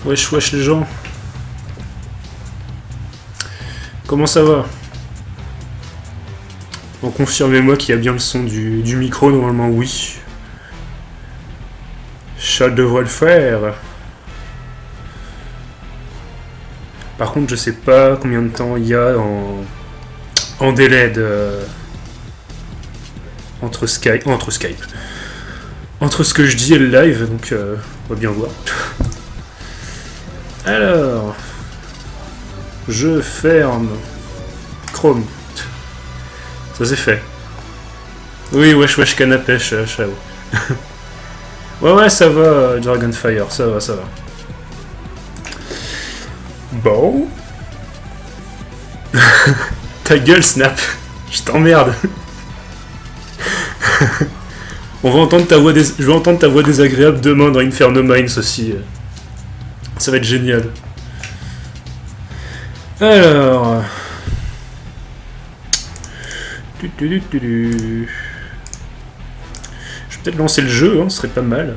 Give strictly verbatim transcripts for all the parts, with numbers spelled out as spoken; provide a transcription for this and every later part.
Wesh wesh les gens. Comment ça va? Bon, confirmez-moi qu'il y a bien le son du, du micro, normalement oui. Ça devrait le faire. Par contre, je sais pas combien de temps il y a en, en délai de... Entre Skype... Entre Skype. Entre ce que je dis et le live, donc euh, on va bien voir. Alors... Je ferme... Chrome. Ça c'est fait. Oui, wesh wesh canne à pêche, euh, ciao. Ouais ouais, ça va, euh, Dragonfire, ça va, ça va. Bon... Ta gueule, Snap. Je t'emmerde. On va entendre ta voix dés... Je vais entendre ta voix désagréable demain dans Inferno Mines aussi. Ça va être génial. Alors... Du, du, du, du, du. Je vais peut-être lancer le jeu, hein, ce serait pas mal.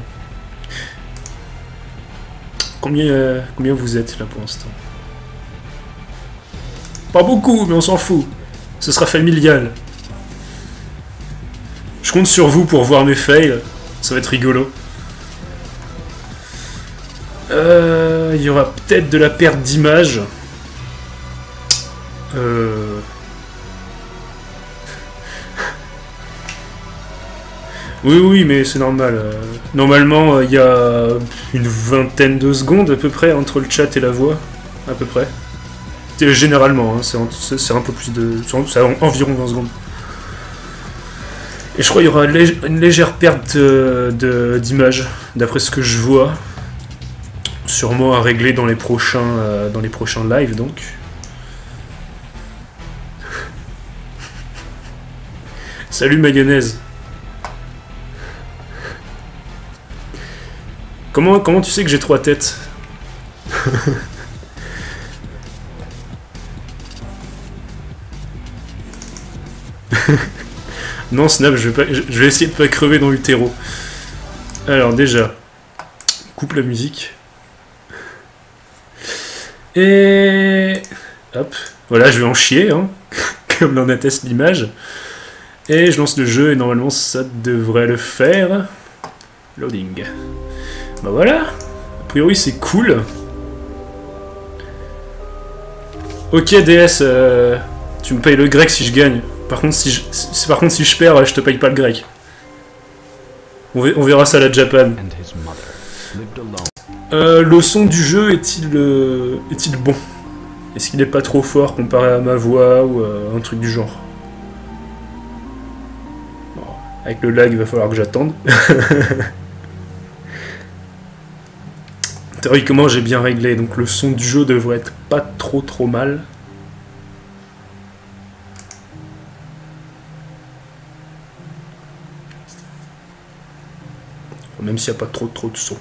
Combien, euh, combien vous êtes là pour l'instant? Pas beaucoup, mais on s'en fout. Ce sera familial. Je compte sur vous pour voir mes fails. Ça va être rigolo. Euh, il y aura peut-être de la perte d'image. Euh... Oui, oui, mais c'est normal. Normalement, il y a une vingtaine de secondes à peu près entre le chat et la voix. À peu près. Généralement, hein, c'est un peu plus de... C'est environ vingt secondes. Et je crois qu'il y aura une légère perte d'image, d'après ce que je vois. Sûrement à régler dans les prochains, euh, dans les prochains lives, donc. Salut mayonnaise. Comment, comment tu sais que j'ai trois têtes? Non, Snap, je vais, pas, je vais essayer de pas crever dans l'utéro. Alors, déjà, coupe la musique. Et... Hop, voilà, je vais en chier, hein, comme l'en atteste l'image. Et je lance le jeu, et normalement, ça devrait le faire. Loading. Bah voilà, a priori, c'est cool. Ok, D S, euh, tu me payes le grec si je gagne. Par contre, si je, si, par contre, si je perds, je te paye pas le grec. On, on verra ça à la Japan. Euh, le son du jeu est-il euh, est-il bon? Est-ce qu'il est pas trop fort comparé à ma voix ou euh, un truc du genre? Bon, avec le lag, il va falloir que j'attende. Théoriquement, j'ai bien réglé, donc le son du jeu devrait être pas trop trop mal. Même s'il n'y a pas trop trop de son.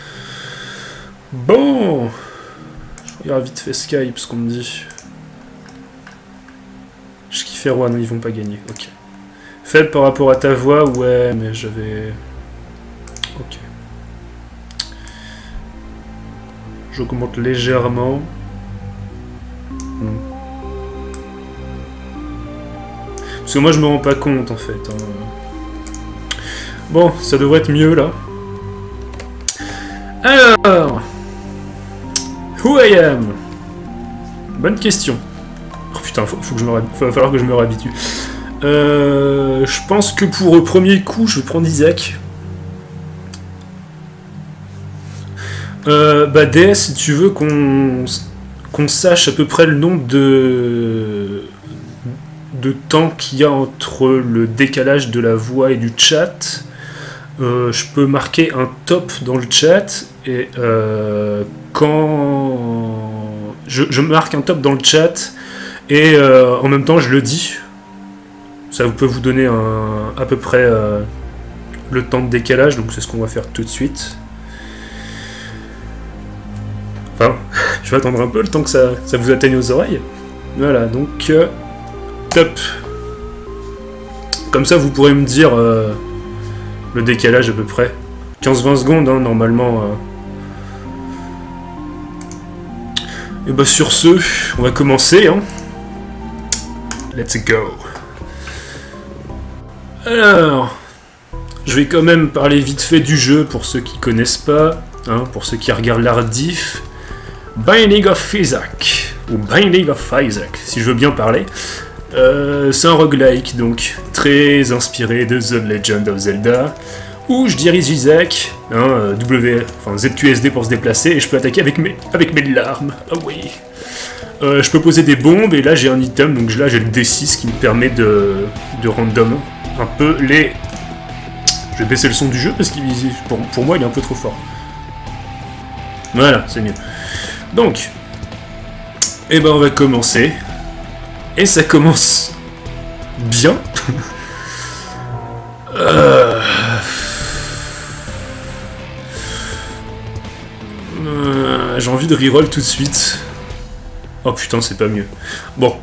Bon, je regarde vite fait Skype, ce qu'on me dit. Je kiffe Erwan, ils vont pas gagner. Ok. Faible par rapport à ta voix, ouais, mais j'avais... Ok. J'augmente légèrement. Hmm. Parce que moi je me rends pas compte en fait. Hein. Bon, ça devrait être mieux là. Alors, who I am? Bonne question. Oh putain, faut, faut que je me va falloir que je me réhabitue. Euh, je pense que pour le premier coup, je vais prendre Isaac. Euh, bah D S, si tu veux qu'on qu'on sache à peu près le nombre de de temps qu'il y a entre le décalage de la voix et du chat. Euh, je peux marquer un top dans le chat et euh, quand je, je marque un top dans le chat et euh, en même temps je le dis, ça peut vous donner un, à peu près euh, le temps de décalage, donc c'est ce qu'on va faire tout de suite. Enfin, je vais attendre un peu le temps que ça, ça vous atteigne aux oreilles. Voilà, donc euh, top. Comme ça vous pourrez me dire euh, le décalage à peu près. quinze vingt secondes, hein, normalement. Euh, Et bah sur ce, on va commencer, hein. Let's go. Alors, je vais quand même parler vite fait du jeu pour ceux qui connaissent pas, hein, pour ceux qui regardent la rediff. Binding of Isaac, ou Binding of Isaac, si je veux bien parler. Euh, c'est un roguelike, donc très inspiré de The Legend of Zelda, où je dirige Isaac, hein, W, enfin Z Q S D pour se déplacer, et je peux attaquer avec mes, avec mes larmes. Ah oui. Euh, je peux poser des bombes, et là j'ai un item, donc là j'ai le D six qui me permet de, de random un peu les... Je vais baisser le son du jeu parce que pour, pour moi il est un peu trop fort. Voilà, c'est mieux. Donc, et eh ben on va commencer. Et ça commence bien. euh... Euh, J'ai envie de reroll tout de suite. Oh putain, c'est pas mieux. Bon.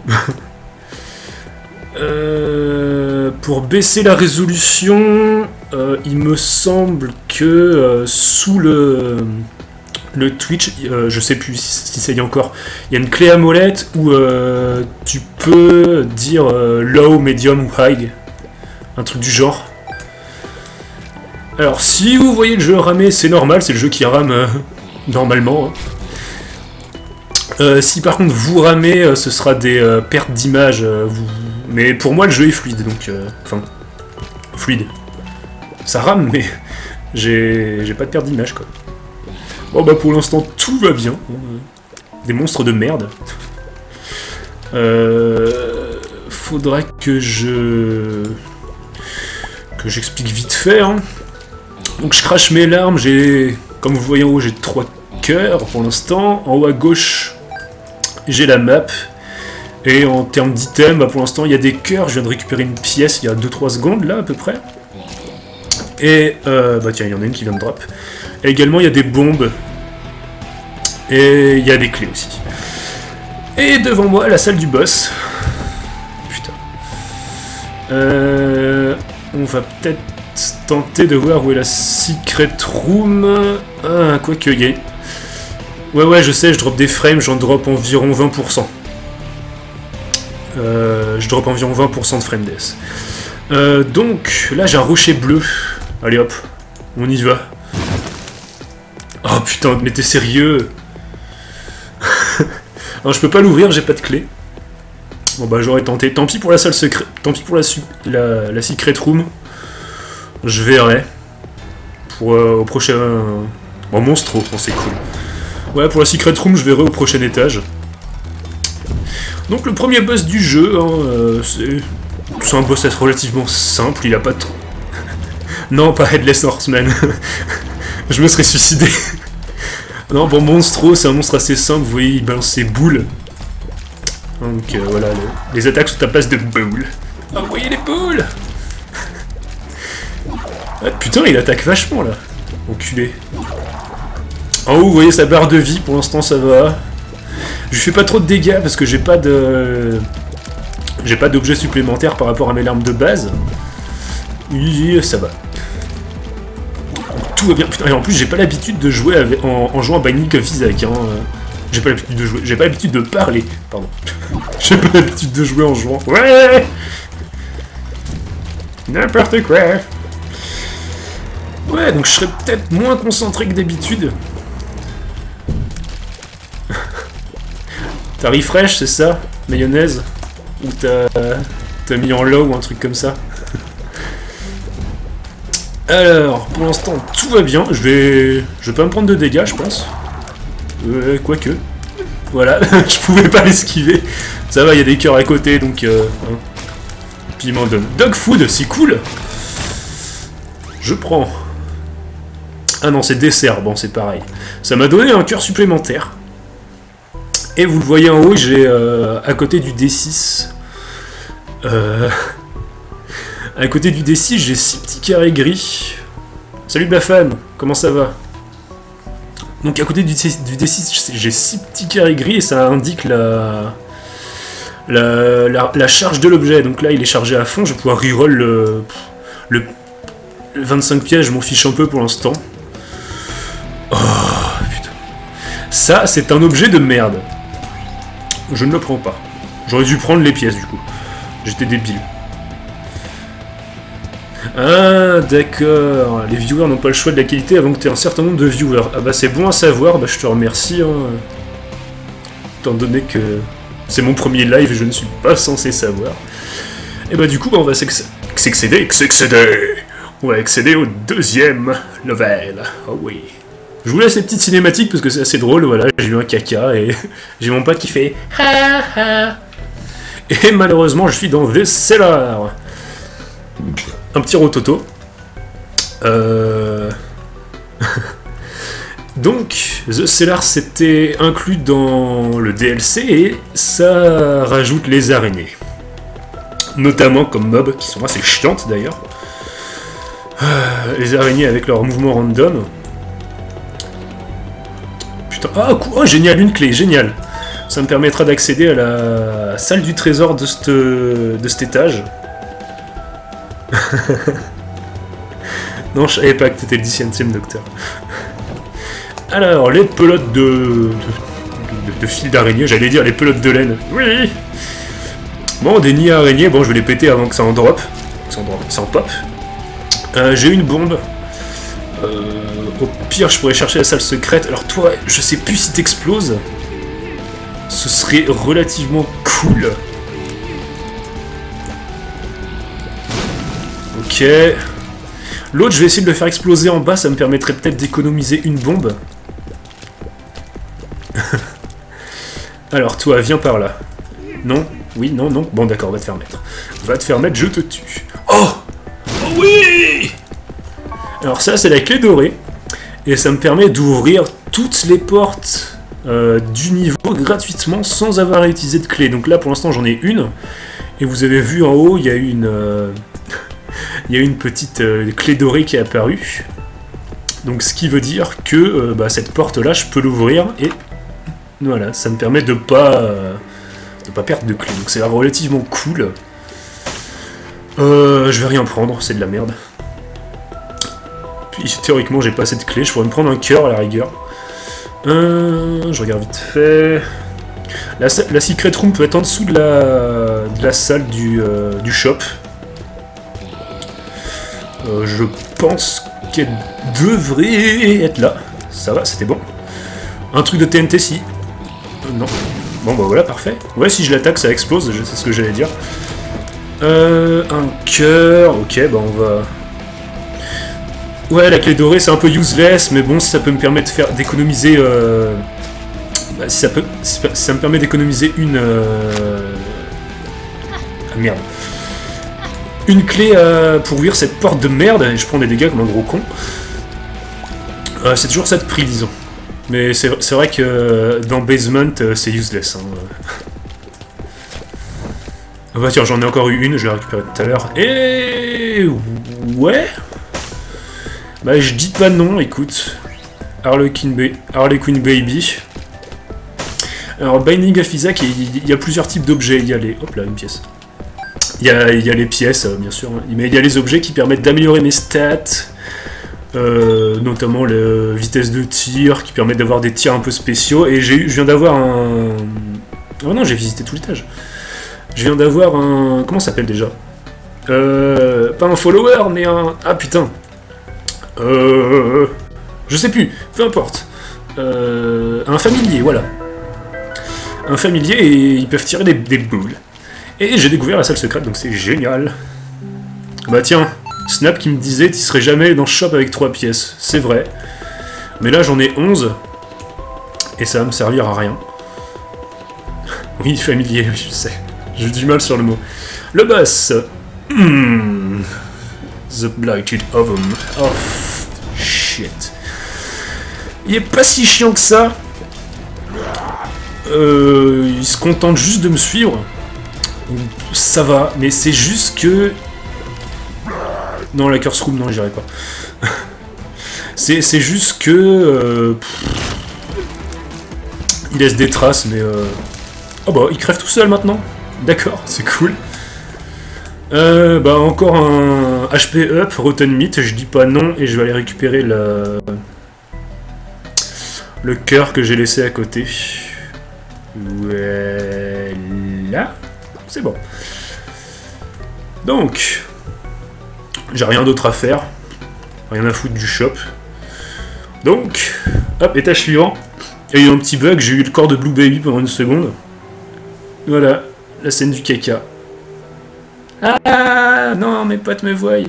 euh, pour baisser la résolution, euh, il me semble que euh, sous le... Le Twitch, euh, je sais plus si, si ça y est encore, il y a une clé à molette où euh, tu peux dire euh, low, medium ou high, un truc du genre. Alors si vous voyez le jeu ramer, c'est normal, c'est le jeu qui rame euh, normalement. Hein. Euh, si par contre vous ramez, euh, ce sera des euh, pertes d'image, euh, vous... mais pour moi le jeu est fluide, donc euh, enfin fluide. Ça rame, mais j'ai pas de perte d'image quoi. Bon bah pour l'instant tout va bien. Des monstres de merde. Euh, faudra que je... que j'explique vite fait. Hein. Donc je crache mes larmes, j'ai... Comme vous voyez en haut j'ai trois cœurs pour l'instant. En haut à gauche j'ai la map. Et en termes d'items, bah, pour l'instant il y a des cœurs. Je viens de récupérer une pièce il y a deux trois secondes là à peu près. Et euh, bah tiens, il y en a une qui vient de drop. Et également, il y a des bombes. Et il y a des clés aussi. Et devant moi, la salle du boss. Putain. Euh, on va peut-être tenter de voir où est la secret room. Ah, quoi que y ait. Ouais, ouais, je sais, je drop des frames, j'en drop environ vingt pour cent. Euh, je drop environ vingt pour cent de frame death. Euh, donc, là, j'ai un rocher bleu. Allez hop, on y va. Oh putain, mais t'es sérieux? Non, je peux pas l'ouvrir, j'ai pas de clé. Bon bah j'aurais tenté. Tant pis pour la salle secrète. Tant pis pour la, la, la secret room. Je verrai. Pour euh, au prochain... Oh monstro, oh, c'est cool. Ouais, pour la secret room, je verrai au prochain étage. Donc le premier boss du jeu, hein, euh, c'est... C'est un boss relativement simple, il a pas trop... Non, pas Headless Horseman. Je me serais suicidé. Non, bon, Monstro, c'est un monstre assez simple, vous voyez, il balance ses boules. Donc euh, voilà, le... les attaques sont à base de boules. Ah, vous voyez les boules. Ah, putain, il attaque vachement, là. Enculé. En haut, vous voyez sa barre de vie, pour l'instant, ça va. Je lui fais pas trop de dégâts, parce que j'ai pas de... J'ai pas d'objet supplémentaire par rapport à mes larmes de base. Oui, ça va. Tout va bien. Putain, et en plus, j'ai pas l'habitude de jouer avec, en, en jouant à Binding of Isaac. Hein. J'ai pas l'habitude de jouer. J'ai pas l'habitude de parler. Pardon. J'ai pas l'habitude de jouer en jouant. Ouais. N'importe quoi. Ouais, donc je serais peut-être moins concentré que d'habitude. T'as refresh, c'est ça? Mayonnaise? Ou t'as t'as mis en low ou un truc comme ça? Alors, pour l'instant, tout va bien. Je vais... Je vais pas me prendre de dégâts, je pense. Euh, quoique. Voilà, je pouvais pas l'esquiver. Ça va, il y a des cœurs à côté, donc... Euh, hein. Puis il m'en donne. Dog food, c'est cool. Je prends. Ah non, c'est dessert. Bon, c'est pareil. Ça m'a donné un cœur supplémentaire. Et vous le voyez en haut, j'ai euh, à côté du D six... Euh... À côté du D six, j'ai six petits carrés gris. Salut ma femme, comment ça va? Donc à côté du, du D six, j'ai six petits carrés gris et ça indique la, la, la, la charge de l'objet. Donc là, il est chargé à fond, je vais pouvoir reroll le, le, le vingt-cinq pièges, je m'en fiche un peu pour l'instant. Oh putain. Ça, c'est un objet de merde. je ne le prends pas. J'aurais dû prendre les pièces du coup. J'étais débile. Ah, d'accord. Les viewers n'ont pas le choix de la qualité avant que tu aies un certain nombre de viewers. Ah bah c'est bon à savoir, bah je te remercie. Hein. Étant donné que c'est mon premier live et je ne suis pas censé savoir. Et bah du coup, bah, on va s'accéder, s'accéder. On va accéder au deuxième level. Oh oui. Je vous laisse les petites cinématiques parce que c'est assez drôle, voilà, j'ai eu un caca et j'ai mon pote qui fait ha ha. Et malheureusement, je suis dans The Cellar. Un petit rototo. Euh... Donc, The Cellar, c'était inclus dans le D L C et ça rajoute les araignées. Notamment comme mobs, qui sont assez chiantes d'ailleurs. Euh, les araignées avec leur mouvement random. Putain, ah, oh, génial, une clé, génial. Ça me permettra d'accéder à la salle du trésor de, cette, de cet étage. Non, je savais pas que t'étais le dix-septième docteur. Alors, les pelotes de, de, de, de fil d'araignée, j'allais dire les pelotes de laine. Oui. Bon, des nids à araignées, bon, je vais les péter avant que ça en drop. Que ça en, drop, ça en pop. Euh, J'ai une bombe. Euh, au pire, je pourrais chercher la salle secrète. Alors toi, je sais plus si t'exploses. Ce serait relativement cool. Ok. L'autre, je vais essayer de le faire exploser en bas, ça me permettrait peut-être d'économiser une bombe. Alors toi, viens par là. Non? Oui, non, non. Bon d'accord, va te faire mettre. Va te faire mettre, je te tue. Oh! Oh oui! Alors ça, c'est la clé dorée. Et ça me permet d'ouvrir toutes les portes euh, du niveau gratuitement sans avoir à utiliser de clé. Donc là, pour l'instant, j'en ai une. Et vous avez vu en haut, il y a une... Euh, il y a une petite euh, clé dorée qui est apparue. Donc ce qui veut dire que euh, bah, cette porte-là, je peux l'ouvrir. Et voilà, ça me permet de pas... Euh, de pas perdre de clé. Donc c'est relativement cool. Euh, je vais rien prendre, c'est de la merde. Puis théoriquement j'ai pas assez de clés, je pourrais me prendre un cœur à la rigueur. Euh, je regarde vite fait. La, la secret room peut être en dessous de la, de la salle du, euh, du shop. Euh, je pense qu'elle devrait être là. Ça va, c'était bon. Un truc de T N T si. Euh, non. Bon bah voilà, parfait. Ouais, si je l'attaque, ça explose, je sais ce que j'allais dire. Euh, un cœur, ok, bah on va... Ouais, la clé dorée, c'est un peu useless, mais bon, si ça peut me permettre de faire d'économiser... Euh... Bah, si ça peut... Si ça me permet d'économiser une... Euh... Ah, merde. Une clé euh, pour ouvrir cette porte de merde, et je prends des dégâts comme un gros con. Euh, c'est toujours ça de prix, disons. Mais c'est vrai que dans Basement, c'est useless. Hein. Ah bah tiens, j'en ai encore eu une, je l'ai récupérée tout à l'heure. Et... Ouais. Bah je dis pas non, écoute. Harlequin, ba Harlequin Baby. Alors, Binding of Isaac, il y a plusieurs types d'objets. Il y a les... Hop là, une pièce. Il y a, il y a les pièces, bien sûr. Hein. Mais il y a les objets qui permettent d'améliorer mes stats. Euh, notamment la vitesse de tir, qui permet d'avoir des tirs un peu spéciaux. Et j'ai eu, je viens d'avoir un... Oh non, j'ai visité tout l'étage. Je viens d'avoir un... Comment ça s'appelle déjà euh, Pas un follower, mais un... Ah putain euh, Je sais plus, peu importe. Euh, un familier, voilà. Un familier, et ils peuvent tirer des, des boules. Et j'ai découvert la salle secrète, donc c'est génial. Bah tiens, Snap qui me disait tu serais jamais dans le shop avec trois pièces. C'est vrai. Mais là j'en ai onze. Et ça va me servir à rien. Oui, familier, je sais. J'ai du mal sur le mot. Le boss. Mmh. The Blighted Oven. Oh, shit. Il est pas si chiant que ça. Euh, il se contente juste de me suivre. Ça va, mais c'est juste que... Non, la curse room, non, j'irai pas. C'est juste que... Euh... Il laisse des traces, mais... Euh... Oh bah, il crève tout seul maintenant. D'accord, c'est cool. Euh, bah, encore un H P up, Rotten Meat, je dis pas non, et je vais aller récupérer le... Le cœur que j'ai laissé à côté. Voilà. C'est bon. Donc, j'ai rien d'autre à faire. Rien à foutre du shop. Donc, hop, étage suivant. Il y a eu un petit bug, j'ai eu le corps de Blue Baby pendant une seconde. Voilà, la scène du caca. Ah non, mes potes me voient.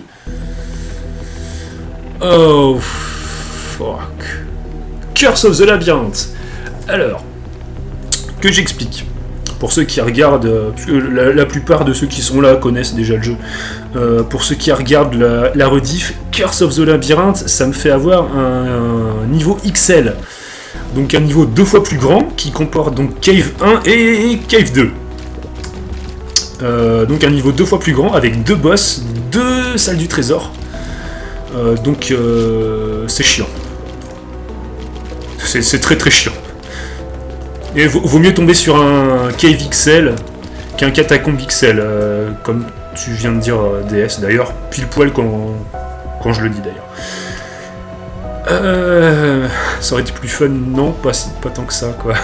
Oh, fuck. Curse of the Labyrinth. Alors, que j'explique. Pour ceux qui regardent, parce que la, la plupart de ceux qui sont là connaissent déjà le jeu. Euh, pour ceux qui regardent la, la rediff, Curse of the Labyrinth, ça me fait avoir un, un niveau X L. Donc un niveau deux fois plus grand, qui comporte donc Cave un et Cave deux. Euh, donc un niveau deux fois plus grand, avec deux boss, deux salles du trésor. Euh, donc euh, c'est chiant. C'est très très chiant. Et vaut, vaut mieux tomber sur un Cave X L qu'un Catacombe X L, euh, comme tu viens de dire euh, D S d'ailleurs, pile poil quand, quand je le dis d'ailleurs. Euh, ça aurait été plus fun, non, pas, si, pas tant que ça quoi.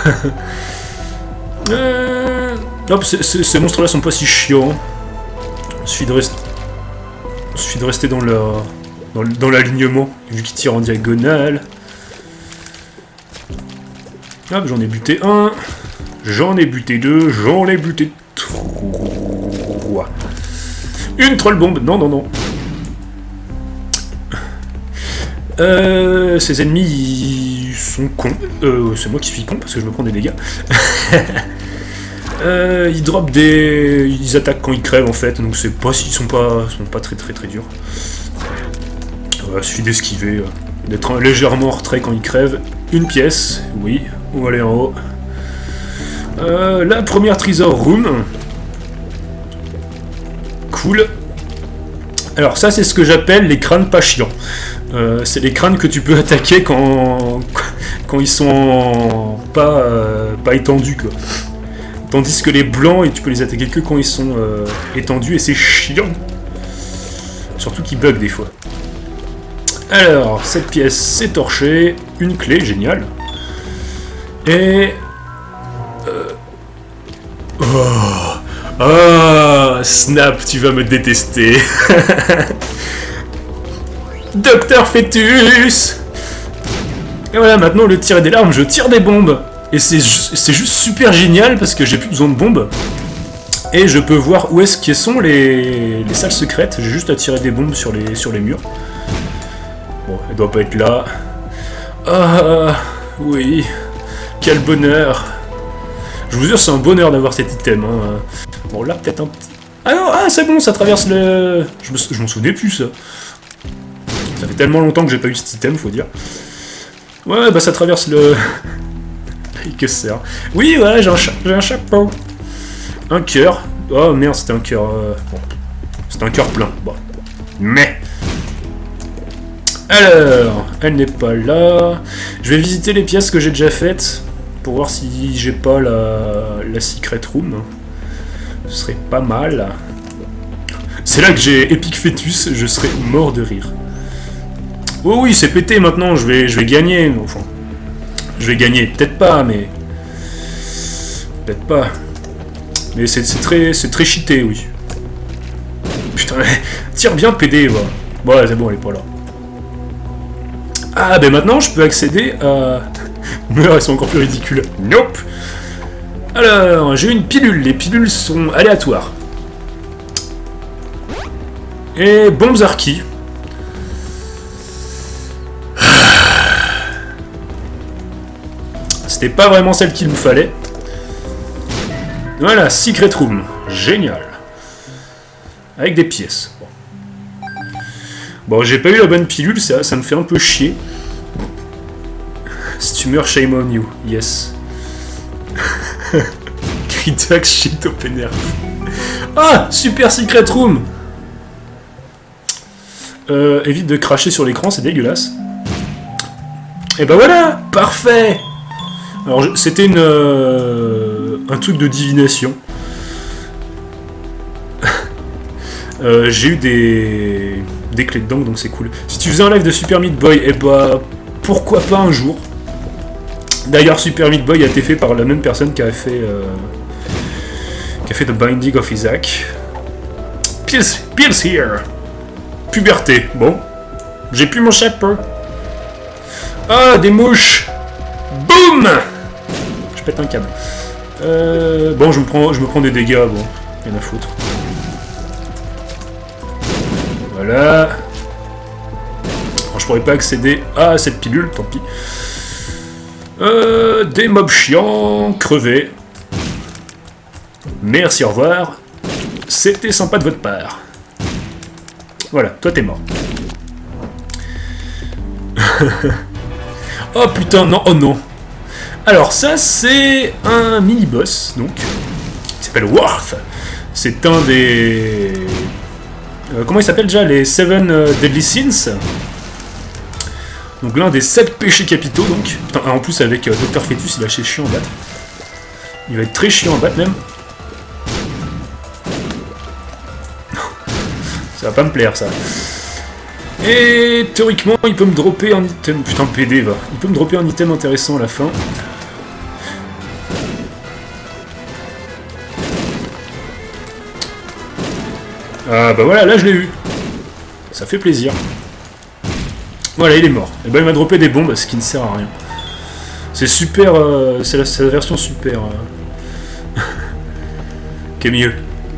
euh, hop, ces monstres là sont pas si chiants. Il suffit de, rest... Il suffit de rester dans le dans l'alignement, vu qu'ils tirent en diagonale. Hop, j'en ai buté un, j'en ai buté deux, j'en ai buté trois. Une troll bombe, non, non, non. Euh, ces ennemis, ils sont cons. Euh, c'est moi qui suis con parce que je me prends des dégâts. euh, ils dropent des... Ils attaquent quand ils crèvent en fait, donc c'est pas s'ils sont pas, sont pas très très très durs. Il suffit d'esquiver, d'être légèrement en retrait quand ils crèvent. Une pièce, oui. On va aller en haut. Euh, la première Treasure Room. Cool. Alors ça c'est ce que j'appelle les crânes pas chiants. Euh, c'est les crânes que tu peux attaquer quand, quand ils sont pas, euh, pas étendus quoi. Tandis que les blancs, et tu peux les attaquer que quand ils sont euh, étendus et c'est chiant. Surtout qu'ils bug des fois. Alors, cette pièce c'est torché. Une clé, génial. Et... Euh... Oh... Oh... Snap, tu vas me détester. Docteur Fetus. Et voilà, maintenant, le tirer des larmes, je tire des bombes. Et c'est ju juste super génial, parce que j'ai plus besoin de bombes. Et je peux voir où est-ce qu'elles sont les... les salles secrètes. J'ai juste à tirer des bombes sur les, sur les murs. Bon, elle doit pas être là. Ah... Oui... Quel bonheur! Je vous jure, c'est un bonheur d'avoir cet item. Hein. Bon, là, peut-être un petit... Ah non, ah, c'est bon, ça traverse le... Je m'en souvenais plus, ça. Ça fait tellement longtemps que j'ai pas eu cet item, faut dire. Ouais, bah ça traverse le... Que sert? Oui, voilà, j'ai un, cha un chapeau. Un cœur. Oh merde, c'était un cœur... Euh... Bon. C'était un cœur plein. Bon. Mais... Alors, elle n'est pas là. Je vais visiter les pièces que j'ai déjà faites. Pour voir si j'ai pas la, la secret room. Ce serait pas mal. C'est là que j'ai Epic Fetus, je serais mort de rire. Oh oui, c'est pété maintenant, je vais, je vais gagner. Enfin, je vais gagner, peut-être pas, mais... Peut-être pas. Mais c'est très, c'est très cheaté, oui. Putain, tire bien P D, va. Bon, ouais, c'est bon, elle est pas là. Ah, ben maintenant, je peux accéder à... Mais elles sont encore plus ridicules. Nope. Alors, j'ai une pilule. Les pilules sont aléatoires. Et bombes archi. C'était pas vraiment celle qu'il me fallait. Voilà, Secret Room. Génial. Avec des pièces. Bon, bon j'ai pas eu la bonne pilule, ça, ça me fait un peu chier. Si tu meurs, shame on you. Yes. Critax shit open air. Ah, super secret room. Euh, évite de cracher sur l'écran, c'est dégueulasse. Et bah voilà, parfait. Alors c'était une euh, un truc de divination. euh, J'ai eu des des clés de dents, donc c'est cool. Si tu faisais un live de Super Meat Boy, et bah pourquoi pas un jour. D'ailleurs, Super Meat Boy a été fait par la même personne qui a fait, euh, qui a fait The Binding of Isaac. Pills, pills here. Puberté. Bon, j'ai plus mon chapeau. Ah, des mouches. Boum. Je pète un câble. Euh, bon, je me prends, je me prends des dégâts. Bon, rien à foutre. Voilà. Alors, je pourrais pas accéder à cette pilule, tant pis. Euh, des mobs chiants, crevés. Merci, au revoir. C'était sympa de votre part. Voilà, toi t'es mort. Oh putain, non, oh non. Alors ça, c'est un mini-boss, donc. Il s'appelle Worth. C'est un des... Euh, comment il s'appelle déjà? Les Seven euh, Deadly Sins. Donc l'un des sept péchés capitaux, donc. Putain, en plus avec euh, Docteur Fetus, il va assez chiant à battre. Il va être très chiant à battre même. Ça va pas me plaire ça. Et théoriquement, il peut me dropper un item. Putain, P D va. Il peut me dropper un item intéressant à la fin. Ah bah voilà, là je l'ai eu. Ça fait plaisir. Voilà, il est mort. Et bah il m'a droppé des bombes, ce qui ne sert à rien. C'est super... Euh, c'est la, la version super... Euh, qui est mieux.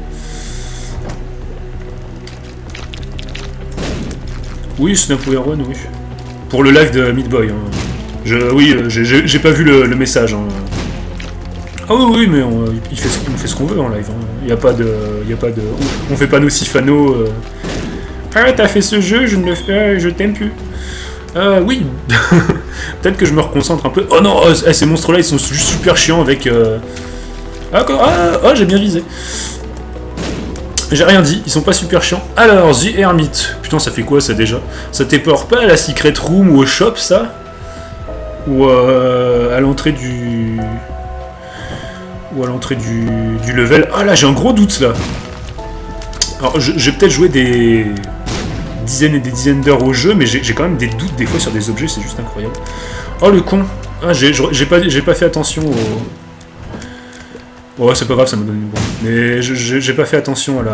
Oui, Snap Run, oui. Pour le live de Meat Boy. Hein. Je, oui, j'ai pas vu le, le message. Hein. Ah oui, oui, mais on, il fait, on fait ce qu'on veut en live. Il hein. n'y a pas de... Y a pas de on, on fait pas nos sifanos... Euh... Ah, t'as fait ce jeu, je ne le fais... Je t'aime plus. Euh, oui. Peut-être que je me reconcentre un peu. Oh non, oh, ces monstres-là, ils sont juste super chiants avec... Euh... Ah, ah, ah j'ai bien visé. J'ai rien dit, ils sont pas super chiants. Alors, The Hermit. Putain, ça fait quoi ça déjà? Ça t'éporte pas à la Secret Room ou au shop, ça? Ou euh, à l'entrée du... Ou à l'entrée du... du level. Ah là, j'ai un gros doute là. Alors, j'ai peut-être joué des dizaines et des dizaines d'heures au jeu, mais j'ai quand même des doutes des fois sur des objets, c'est juste incroyable. Oh le con. Ah, j'ai pas, j'ai pas fait attention au... Oh, c'est pas grave, ça me donne une bombe. Mais j'ai pas fait attention à la...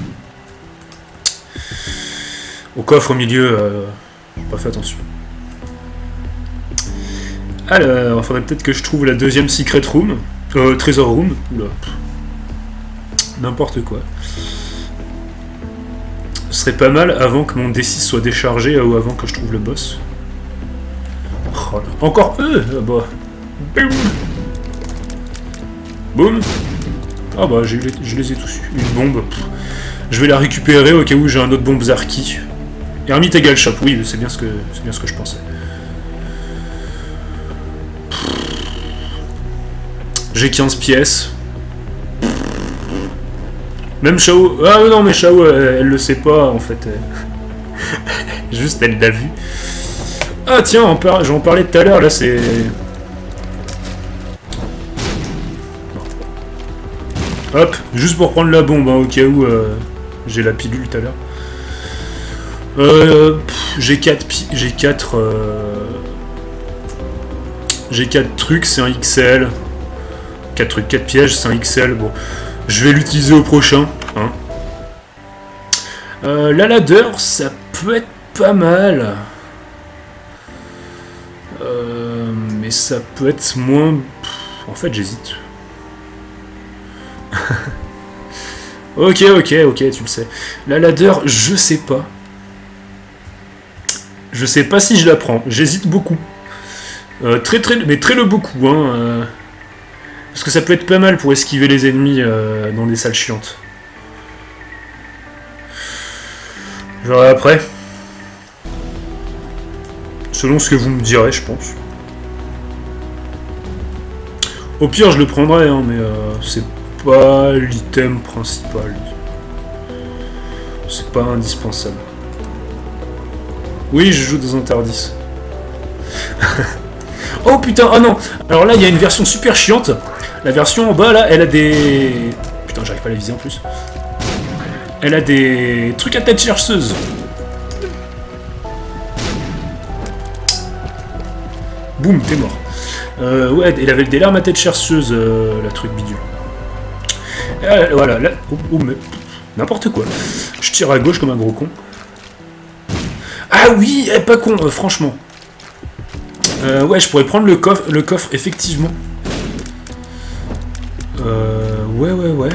au coffre au milieu. Euh... J'ai pas fait attention. Alors, il faudrait peut-être que je trouve la deuxième Secret Room. Euh, Trésor Room. Oula. N'importe quoi. Ce serait pas mal avant que mon D six soit déchargé ou avant que je trouve le boss. Oh, là. Encore eux ah bah. Boum. Boum. Ah bah je les, je les ai tous eu. Une bombe. Pff. Je vais la récupérer au cas où j'ai un autre bombe Zarki. Hermit égale shop, oui, c'est bien ce que c'est bien ce que je pensais. J'ai quinze pièces. Même Shao... Ah non mais Shao, elle, elle le sait pas en fait. Juste elle l'a vu. Ah tiens, j'en parlais tout à l'heure, là c'est... Hop, juste pour prendre la bombe, hein, au cas où euh, j'ai la pilule tout à l'heure. Euh, j'ai quatre... J'ai quatre... Euh... J'ai quatre trucs, c'est un X L. quatre trucs, quatre pièges, c'est un X L, bon... Je vais l'utiliser au prochain. Hein. Euh, la ladder, ça peut être pas mal. Euh, mais ça peut être moins... En fait, j'hésite. ok, ok, ok, tu le sais. La ladder, je sais pas. Je sais pas si je la prends. J'hésite beaucoup. Euh, très, très, mais très le beaucoup, hein. Euh... Parce que ça peut être pas mal pour esquiver les ennemis euh, dans des salles chiantes. Je verrai après. Selon ce que vous me direz, je pense. Au pire, je le prendrai, hein, mais euh, c'est pas l'item principal. C'est pas indispensable. Oui, je joue dans un Tardis. Oh putain, oh non. Alors là, il y a une version super chiante. La version en bas, là, elle a des... Putain, j'arrive pas à la viser en plus. Elle a des trucs à tête chercheuse. Boum, t'es mort. Euh, ouais, il avait des larmes à tête chercheuse, euh, la truc bidule. Euh, voilà, là... Oh, oh mais... N'importe quoi. Je tire à gauche comme un gros con. Ah oui, eh, pas con, euh, franchement. Euh, ouais, je pourrais prendre le coffre, le coffre, effectivement. Euh, ouais, ouais, ouais.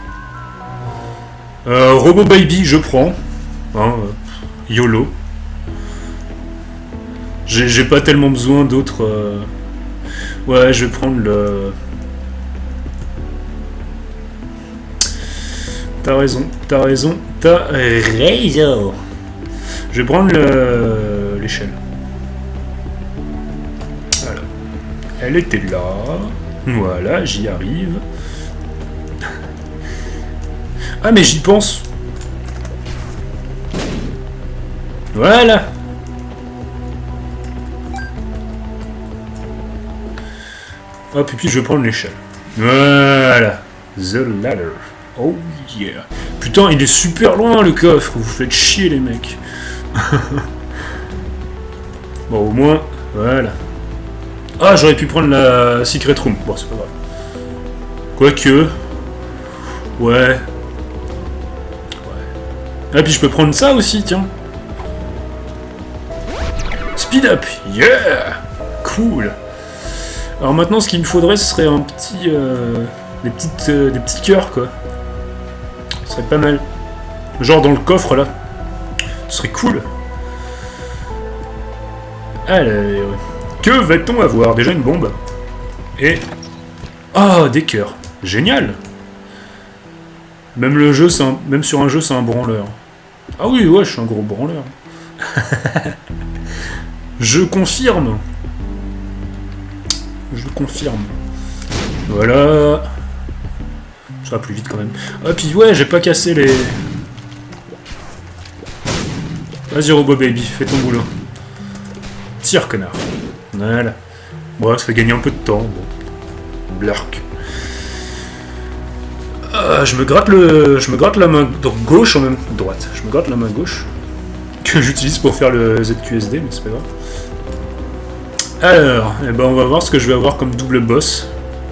Euh, Robo Baby, je prends. Hein, euh, YOLO. J'ai pas tellement besoin d'autres... Euh... Ouais, je vais prendre le... T'as raison, t'as raison, t'as raison. Je vais prendre l'échelle. Voilà. Elle était là. Voilà, j'y arrive. Ah, mais j'y pense. Voilà. Hop, et puis je vais prendre l'échelle. Voilà. The ladder. Oh yeah. Putain, il est super loin le coffre. Vous faites chier les mecs. Bon, au moins, voilà. Ah, j'aurais pu prendre la secret room. Bon, c'est pas grave. Quoique. Ouais. Ouais. Ah, puis je peux prendre ça aussi, tiens. Speed up. Yeah. Cool. Alors maintenant, ce qu'il me faudrait, ce serait un petit... Euh, des, petites, euh, des petits cœurs, quoi. Ce serait pas mal. Genre dans le coffre, là. Ce serait cool. Allez, que va-t-on avoir? Déjà une bombe. Et... Ah, oh, des cœurs. Génial. Même le jeu, un... même sur un jeu, c'est un branleur. Ah oui, ouais, je suis un gros branleur. Je confirme. Je confirme. Voilà. Ça va plus vite quand même. Ah, puis ouais, j'ai pas cassé les... Vas-y, Robo Baby, fais ton boulot. Tire, connard. Voilà. Bon, ça fait gagner un peu de temps. Bon. Blark. Ah, je me gratte le... Je me gratte la main gauche en même... Droite. Je me gratte la main gauche. Que j'utilise pour faire le Z Q S D, mais c'est pas grave. Alors, eh ben on va voir ce que je vais avoir comme double boss.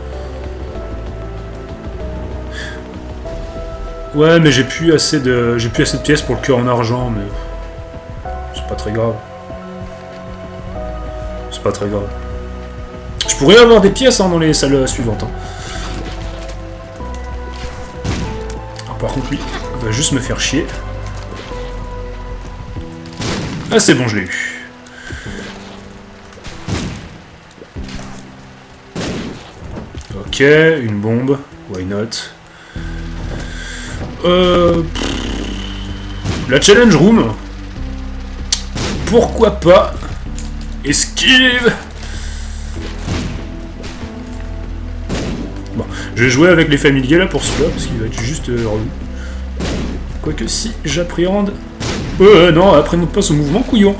Ouais, mais j'ai plus assez de... J'ai plus assez de pièces pour le cœur en argent, mais... C'est pas très grave. C'est pas très grave. Je pourrais avoir des pièces hein, dans les salles suivantes. Hein. Alors, par contre, lui, il va juste me faire chier. Ah, c'est bon, je l'ai eu. Ok, une bombe. Why not? Euh... La challenge room. Pourquoi pas? Esquive. Bon, je vais jouer avec les familiers là pour celui-là, parce qu'il va être juste euh, relou. Quoique si j'appréhende... Euh, non, appréhende pas ce mouvement, couillon.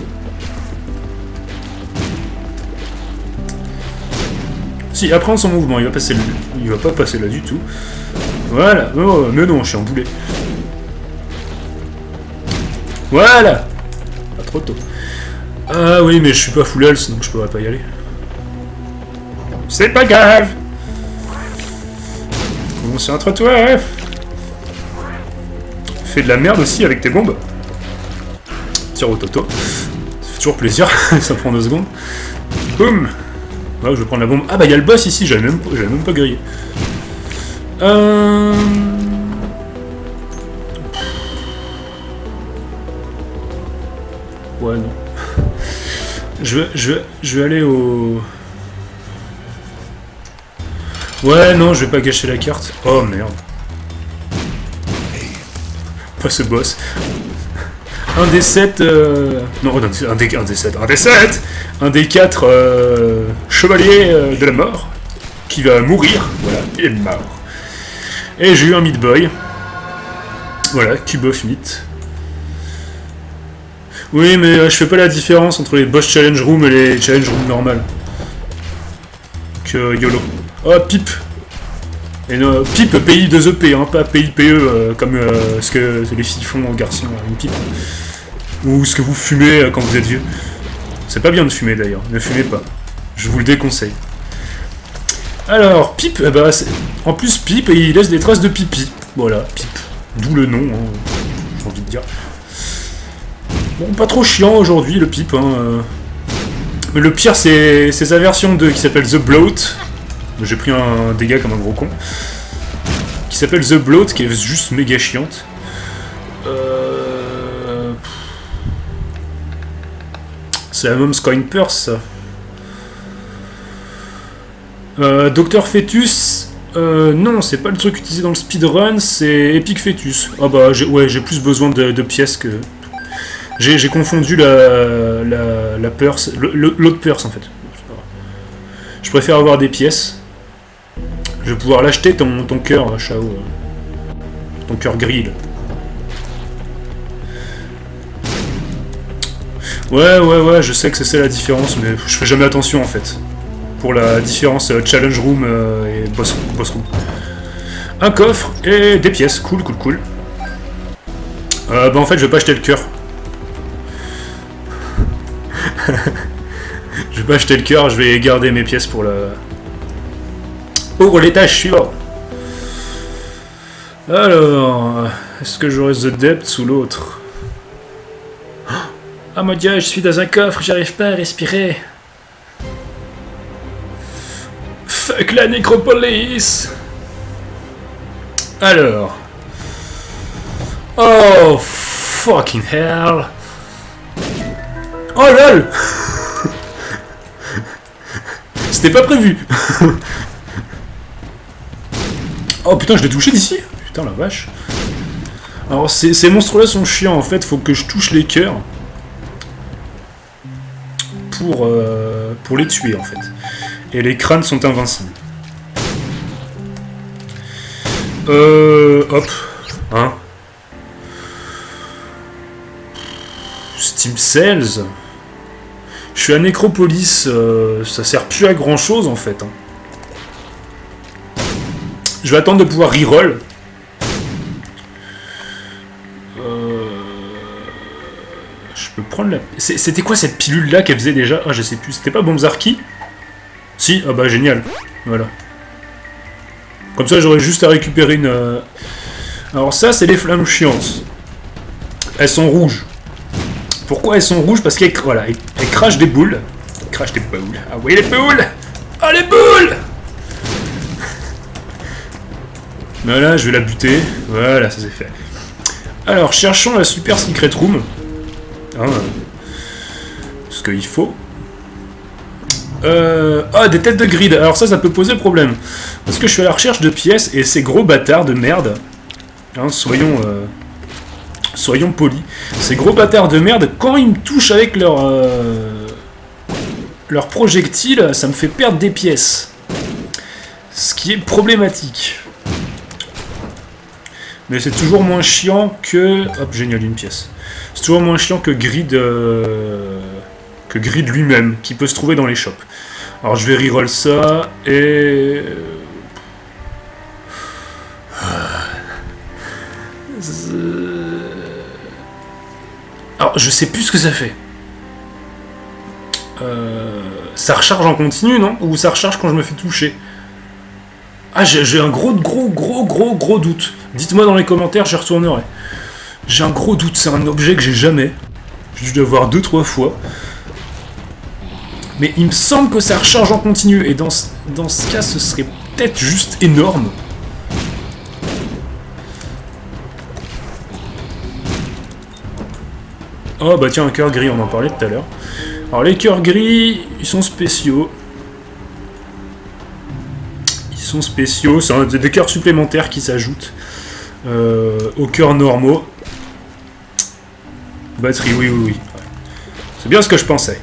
Si, appréhende son mouvement, il va passer là. Il va pas passer là du tout. Voilà, oh, mais non, je suis en boulet. Voilà. Pas trop tôt. Ah oui, mais je suis pas full health, donc je pourrais pas y aller. C'est pas grave. Concentre-toi, hein. Fais de la merde aussi avec tes bombes. Tire au toto. Ça fait toujours plaisir, ça prend deux secondes. Boum. Ouais, je vais prendre la bombe. Ah bah il y a le boss ici, j'avais même, même pas grillé. Euh... Ouais, non. Je vais, je, vais, je vais aller au... Ouais, non, je vais pas gâcher la carte. Oh, merde. Pas ce boss. Un des sept... Euh... Non, un des, un des, un des sept. Un des sept Un des quatre euh, chevaliers euh, de la mort. Qui va mourir. Voilà, il est mort. Et j'ai eu un Meat Boy. Voilà, Cube of Meat. Oui, mais euh, je fais pas la différence entre les boss challenge room et les challenge room normales. Que YOLO. Oh, pipe. Et non, pipe, P I deux E P, hein, pas P I P E, euh, comme euh, ce que les filles font aux garçons, une pipe. Ou ce que vous fumez euh, quand vous êtes vieux. C'est pas bien de fumer d'ailleurs, ne fumez pas. Je vous le déconseille. Alors, Pipe, eh ben, en plus Pipe, il laisse des traces de pipi. Voilà, Pipe. D'où le nom, hein, j'ai envie de dire. Bon, pas trop chiant aujourd'hui, le Pipe. Hein. Mais le pire, c'est sa version deux qui s'appelle The Bloat. J'ai pris un dégât comme un gros con. Qui s'appelle The Bloat, qui est juste méga chiante. Euh... C'est la Mom's Coin Purse, ça. Euh, Docteur Fetus, euh, non, c'est pas le truc utilisé dans le speedrun, c'est Epic Fetus. Ah bah, j'ai, ouais, j'ai plus besoin de, de pièces que... J'ai confondu la, la, la purse, l'autre purse en fait. Je préfère avoir des pièces. Je vais pouvoir l'acheter, ton, ton cœur, Chao. Ton cœur gris, là. Ouais, ouais, ouais, je sais que c'est ça la différence, mais je fais jamais attention en fait. Pour la différence euh, Challenge Room euh, et boss, boss Room. Un coffre et des pièces, cool, cool, cool. Euh, bah en fait je vais pas acheter le cœur. Je vais pas acheter le cœur, je vais garder mes pièces pour la... Pour l'étage suivant. Alors, est-ce que j'aurai The Depth ou l'autre? Ah mon dieu, je suis dans un coffre, j'arrive pas à respirer. Fuck la nécropolis. Alors. Oh, fucking hell. Oh lol. C'était pas prévu. Oh putain, je l'ai touché d'ici. Putain la vache. Alors ces, ces monstres-là sont chiants en fait, faut que je touche les cœurs. Pour, euh, pour les tuer en fait. Et les crânes sont invincibles. Euh... Hop. Hein. Steam Cells. Je suis à Nécropolis. Euh, ça sert plus à grand chose en fait. Hein. Je vais attendre de pouvoir reroll. Euh... Je peux prendre la... C'était quoi cette pilule là qu'elle faisait déjà? Ah je sais plus. C'était pas Bombzarki? Si, ah bah génial, voilà. Comme ça j'aurais juste à récupérer une... Euh... Alors ça c'est les flammes chiantes. Elles sont rouges. Pourquoi elles sont rouges? Parce qu'elles voilà, elles crachent des boules. Elles crachent des boules. Ah oui les boules. Ah les boules. Voilà, je vais la buter. Voilà, ça c'est fait. Alors cherchons la super secret room. Hein, ce qu'il faut. Euh... Ah, des têtes de grid. Alors ça, ça peut poser problème. Parce que je suis à la recherche de pièces et ces gros bâtards de merde... Hein, soyons... Euh... Soyons polis. Ces gros bâtards de merde, quand ils me touchent avec leur... Euh... Leur projectile, ça me fait perdre des pièces. Ce qui est problématique. Mais c'est toujours moins chiant que... Hop, génial, une pièce. C'est toujours moins chiant que Grid... Euh... que Grid lui-même, qui peut se trouver dans les shops. Alors je vais reroll ça, et... Alors je sais plus ce que ça fait. Euh... Ça recharge en continu, non? Ou ça recharge quand je me fais toucher? Ah, j'ai un gros, gros, gros, gros, gros doute. Dites-moi dans les commentaires, j'y retournerai. J'ai un gros doute, c'est un objet que j'ai jamais. J'ai dû le voir deux, trois fois. Mais il me semble que ça recharge en continu, et dans ce, dans ce cas, ce serait peut-être juste énorme. Oh bah tiens, un cœur gris, on en parlait tout à l'heure. Alors les cœurs gris, ils sont spéciaux. Ils sont spéciaux, c'est des cœurs supplémentaires qui s'ajoutent euh, aux cœurs normaux. Batterie, oui, oui, oui. C'est bien ce que je pensais.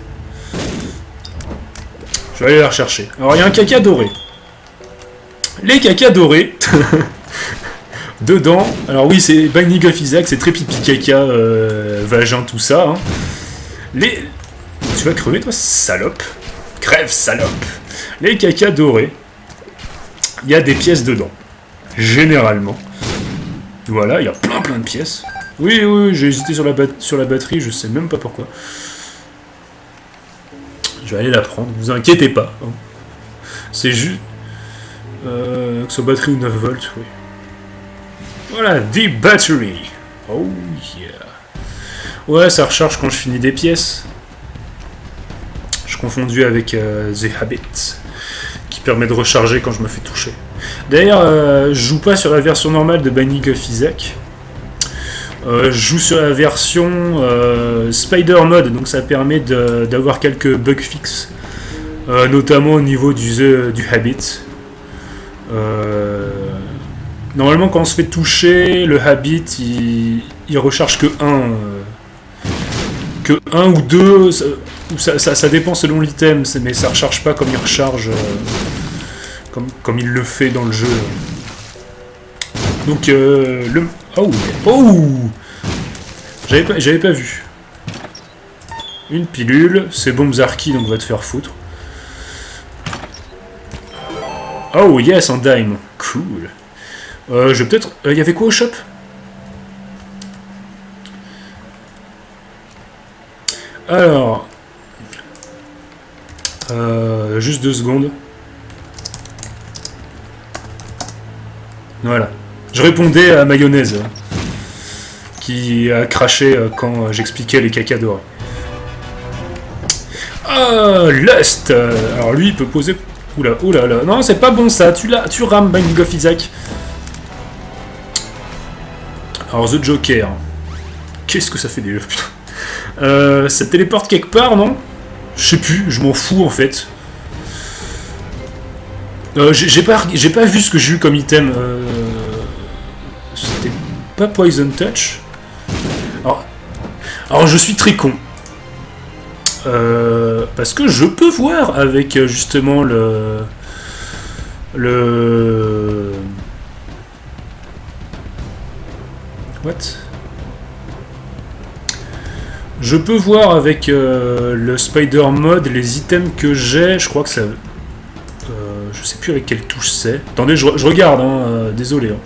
Je vais aller la rechercher. Alors, il y a un caca doré. Les cacas dorés. Dedans. Alors oui, c'est Binding of Isaac, c'est très pipi caca, euh, vagin, tout ça. Hein. Les... Tu vas crever, toi, salope. Crève, salope. Les cacas dorés. Il y a des pièces dedans. Généralement. Voilà, il y a plein plein de pièces. Oui, oui, oui j'ai hésité sur la, sur la batterie, je sais même pas pourquoi. Je vais aller la prendre, vous inquiétez pas. Hein. C'est juste... Euh, que ce soit batterie ou neuf volts, oui. Voilà, Deep Battery. Oh yeah. Ouais, ça recharge quand je finis des pièces. Je confondu avec euh, The Habit, qui permet de recharger quand je me fais toucher. D'ailleurs, euh, je joue pas sur la version normale de Binding of Isaac. Euh, je joue sur la version euh, Spider Mode, donc ça permet d'avoir quelques bugs fixes, euh, notamment au niveau du, the, du Habit. Euh, normalement, quand on se fait toucher, le Habit il, il recharge que un, euh, que un ou deux, ça, ça, ça, ça dépend selon l'item, mais ça recharge pas comme il recharge, euh, comme, comme il le fait dans le jeu. Donc euh, le... Oh, oh, J'avais pas, j'avais pas vu. Une pilule, c'est bombe Zarky, donc va te faire foutre. Oh yes, un dime. Cool. Euh, je vais peut-être... Il euh, y avait quoi au shop? Alors... Euh, juste deux secondes. Voilà. Je répondais à Mayonnaise, qui a craché quand j'expliquais les cacas dorés. Ah, Lust. Alors lui, il peut poser... Oula, oula, là. Non, c'est pas bon ça. Tu, tu rames Binding of Isaac. Alors, The Joker. Qu'est-ce que ça fait déjà, putain. Euh, ça téléporte quelque part, non? Je sais plus, je m'en fous en fait. Euh, j'ai pas, j'ai pas vu ce que j'ai eu comme item. Euh... C'était pas Poison Touch. Alors, alors je suis très con. Euh, parce que je peux voir avec justement le... Le... What? Je peux voir avec euh, le Spider Mode les items que j'ai. Je crois que ça... Euh, je sais plus avec quelle touche c'est. Attendez, je, je regarde, hein, euh, désolé. Hein.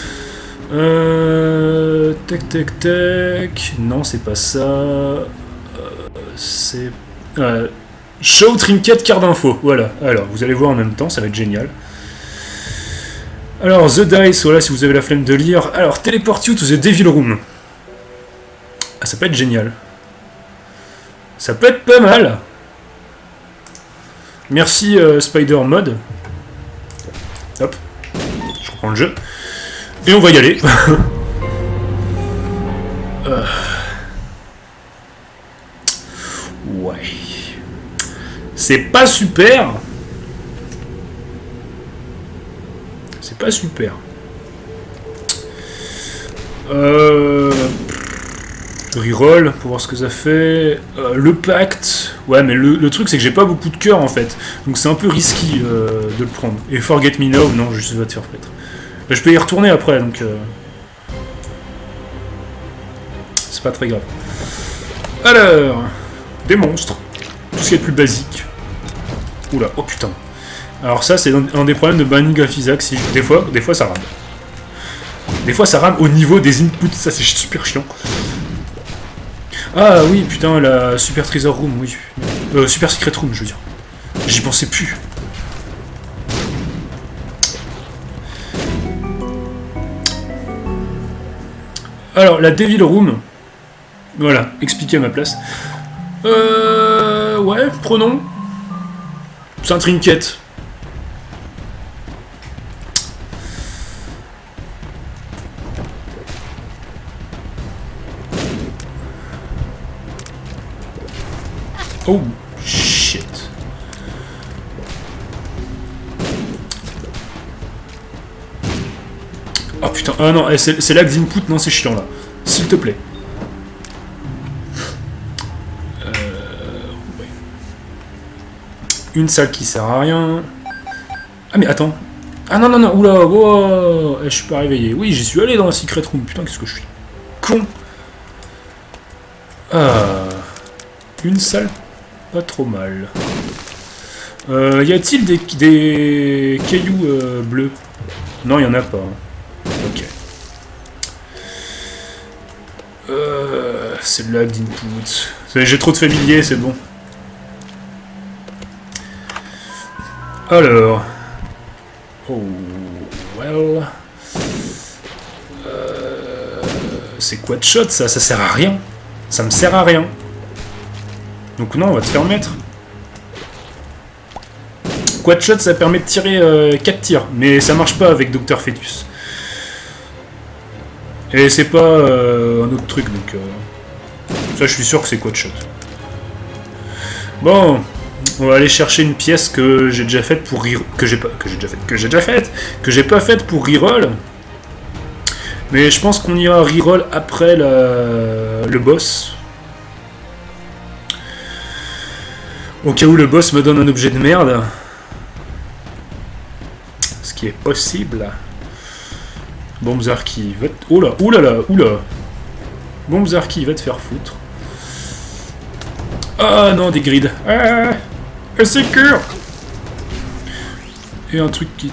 Euh, tac tac tac. Non, c'est pas ça. Euh, c'est. Euh, Show Trinket carte d'info. Voilà. Alors, vous allez voir en même temps, ça va être génial. Alors, The Dice, voilà, si vous avez la flemme de lire. Alors, Teleport You to the Devil Room. Ah, ça peut être génial. Ça peut être pas mal. Merci euh, Spider Mode. Hop. Je reprends le jeu. Et on va y aller. euh... Ouais. C'est pas super. C'est pas super. Euh... Reroll pour voir ce que ça fait. Euh, le pacte. Ouais, mais le, le truc, c'est que j'ai pas beaucoup de cœur en fait. Donc c'est un peu risqué euh, de le prendre. Et Forget Me Now, non, juste va te faire peut-être. Mais je peux y retourner après, donc. Euh... C'est pas très grave. Alors. Des monstres. Tout ce qui est plus basique. Oula, oh putain. Alors ça, c'est un des problèmes de Binding of Isaac. Si... Des fois, des fois, ça rame. Des fois, ça rame au niveau des inputs. Ça, c'est super chiant. Ah oui, putain, la Super Treasure Room, oui. Euh, Super Secret Room, je veux dire. J'y pensais plus. Alors, la Devil Room. Voilà, expliquer à ma place. Euh... Ouais, prenons. C'est un trinket. Oh, shit. Oh putain, ah non, c'est lag d'input, non c'est chiant là. S'il te plaît. Euh, ouais. Une salle qui sert à rien. Ah mais attends. Ah non, non, non, oula, wow, je suis pas réveillé. Oui, j'y suis allé dans la secret room, putain, qu'est-ce que je suis con. Ah. Une salle pas trop mal. Euh, y a-t-il des, des cailloux euh, bleus? Non, il y en a pas. Ok. Euh, c'est le lag d'input. J'ai trop de familiers, c'est bon. Alors... Oh... Well... Euh, c'est quad shot ça, ça sert à rien. Ça me sert à rien. Donc non, on va te faire mettre. Quad shot ça permet de tirer euh, quatre tirs, mais ça marche pas avec Docteur Fetus. Et c'est pas euh, un autre truc, donc... Euh, ça je suis sûr que c'est quad shot. Bon, on va aller chercher une pièce que j'ai déjà faite pour reroll. Que j'ai pas... Que j'ai déjà faite. Que j'ai déjà faite Que j'ai pas faite pour reroll. Mais je pense qu'on ira reroll après la... le boss. Au cas où le boss me donne un objet de merde. Ce qui est possible. Bombzarki va te... Oula, oulala, oula. Bombzarki va te faire foutre. Ah non, des grids. Ah, c'est cure. Et un truc qui...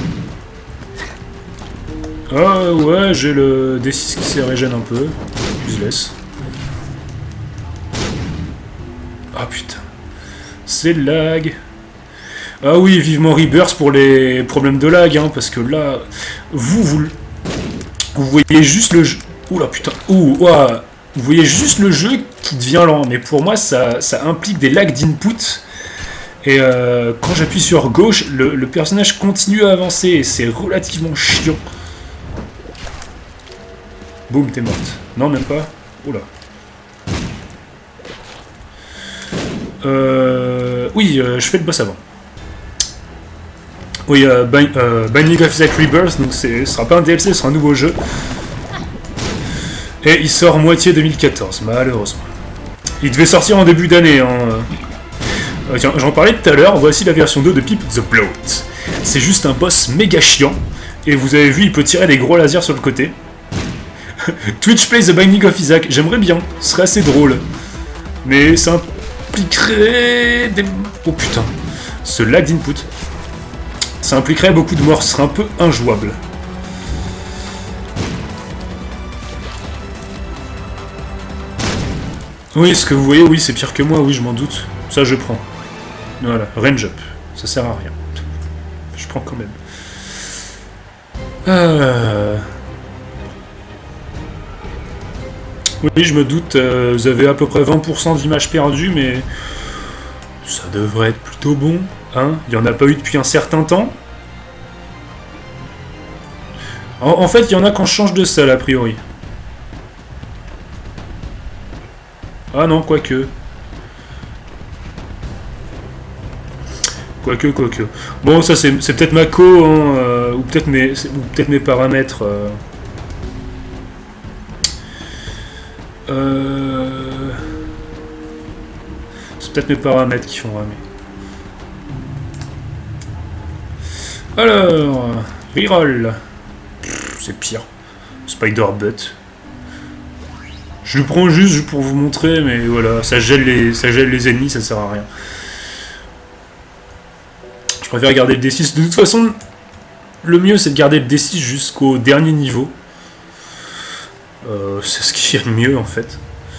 Ah ouais, j'ai le D six qui se régène un peu. Je laisse. Ah putain. C'est lag. Ah oui, vivement Rebirth pour les problèmes de lag, hein, parce que là, vous, vous, vous voyez juste le jeu... Oula putain, ouh, ouah. Vous voyez juste le jeu qui devient lent, mais pour moi, ça, ça implique des lags d'input. Et euh, quand j'appuie sur gauche, le, le personnage continue à avancer, et c'est relativement chiant. Boum, t'es morte. Non, même pas. Oula. Euh... Oui, euh, je fais le boss avant. Oui, euh, Bind, euh, Binding of Isaac Rebirth, donc ce sera pas un D L C, ce sera un nouveau jeu. Et il sort moitié deux mille quatorze, malheureusement. Il devait sortir en début d'année. Hein. Euh, tiens, j'en parlais tout à l'heure, voici la version deux de Pip the Bloat. C'est juste un boss méga chiant, et vous avez vu, il peut tirer des gros lasers sur le côté. Twitch plays The Binding of Isaac, j'aimerais bien, ce serait assez drôle. Mais ça impliquerait des... Oh putain, ce lag d'input. Ça impliquerait beaucoup de morts, ce serait un peu injouable. Oui, ce que vous voyez, oui, c'est pire que moi, oui, je m'en doute. Ça, je prends. Voilà, range up. Ça sert à rien. Je prends quand même. Euh... Oui, je me doute, euh, vous avez à peu près vingt pour cent d'images perdues, mais... ça devrait être plutôt bon, hein. Il n'y en a pas eu depuis un certain temps. En, en fait, il y en a quand je change de salle, a priori. Ah non, quoique. Quoique, quoique. Bon, ça c'est peut-être ma co, hein, euh, ou peut-être mes, peut mes paramètres. Euh... Euh... C'est peut-être mes paramètres qui font ramer. Alors, reroll. C'est pire. Spider-Butt. Je le prends juste pour vous montrer, mais voilà, ça gèle les, ça gèle les ennemis, ça sert à rien. Je préfère garder le D six. De toute façon, le mieux c'est de garder le D six jusqu'au dernier niveau. Euh, c'est ce qui est le mieux en fait.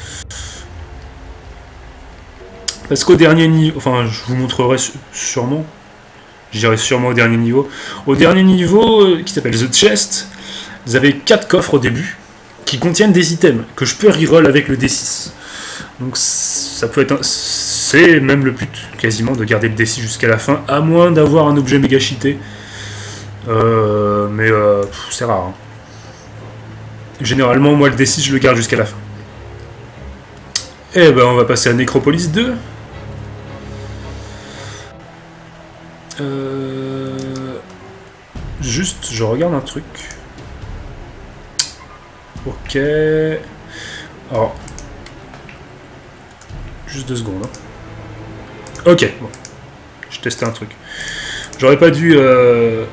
Parce qu'au dernier niveau, enfin je vous montrerai sûrement, j'irai sûrement au dernier niveau. Au dernier niveau, euh, qui s'appelle The Chest, vous avez quatre coffres au début, qui contiennent des items, que je peux reroll avec le D six. Donc ça peut être... C'est même le but, quasiment, de garder le D six jusqu'à la fin, à moins d'avoir un objet méga cheaté. Euh, mais euh, c'est rare. Hein. Généralement, moi, le D six, je le garde jusqu'à la fin. Et ben, on va passer à Necropolis deux. Euh... Juste, je regarde un truc. Ok. Alors... Juste deux secondes. Hein. Ok, bon. Je testais un truc. J'aurais pas dû... Euh...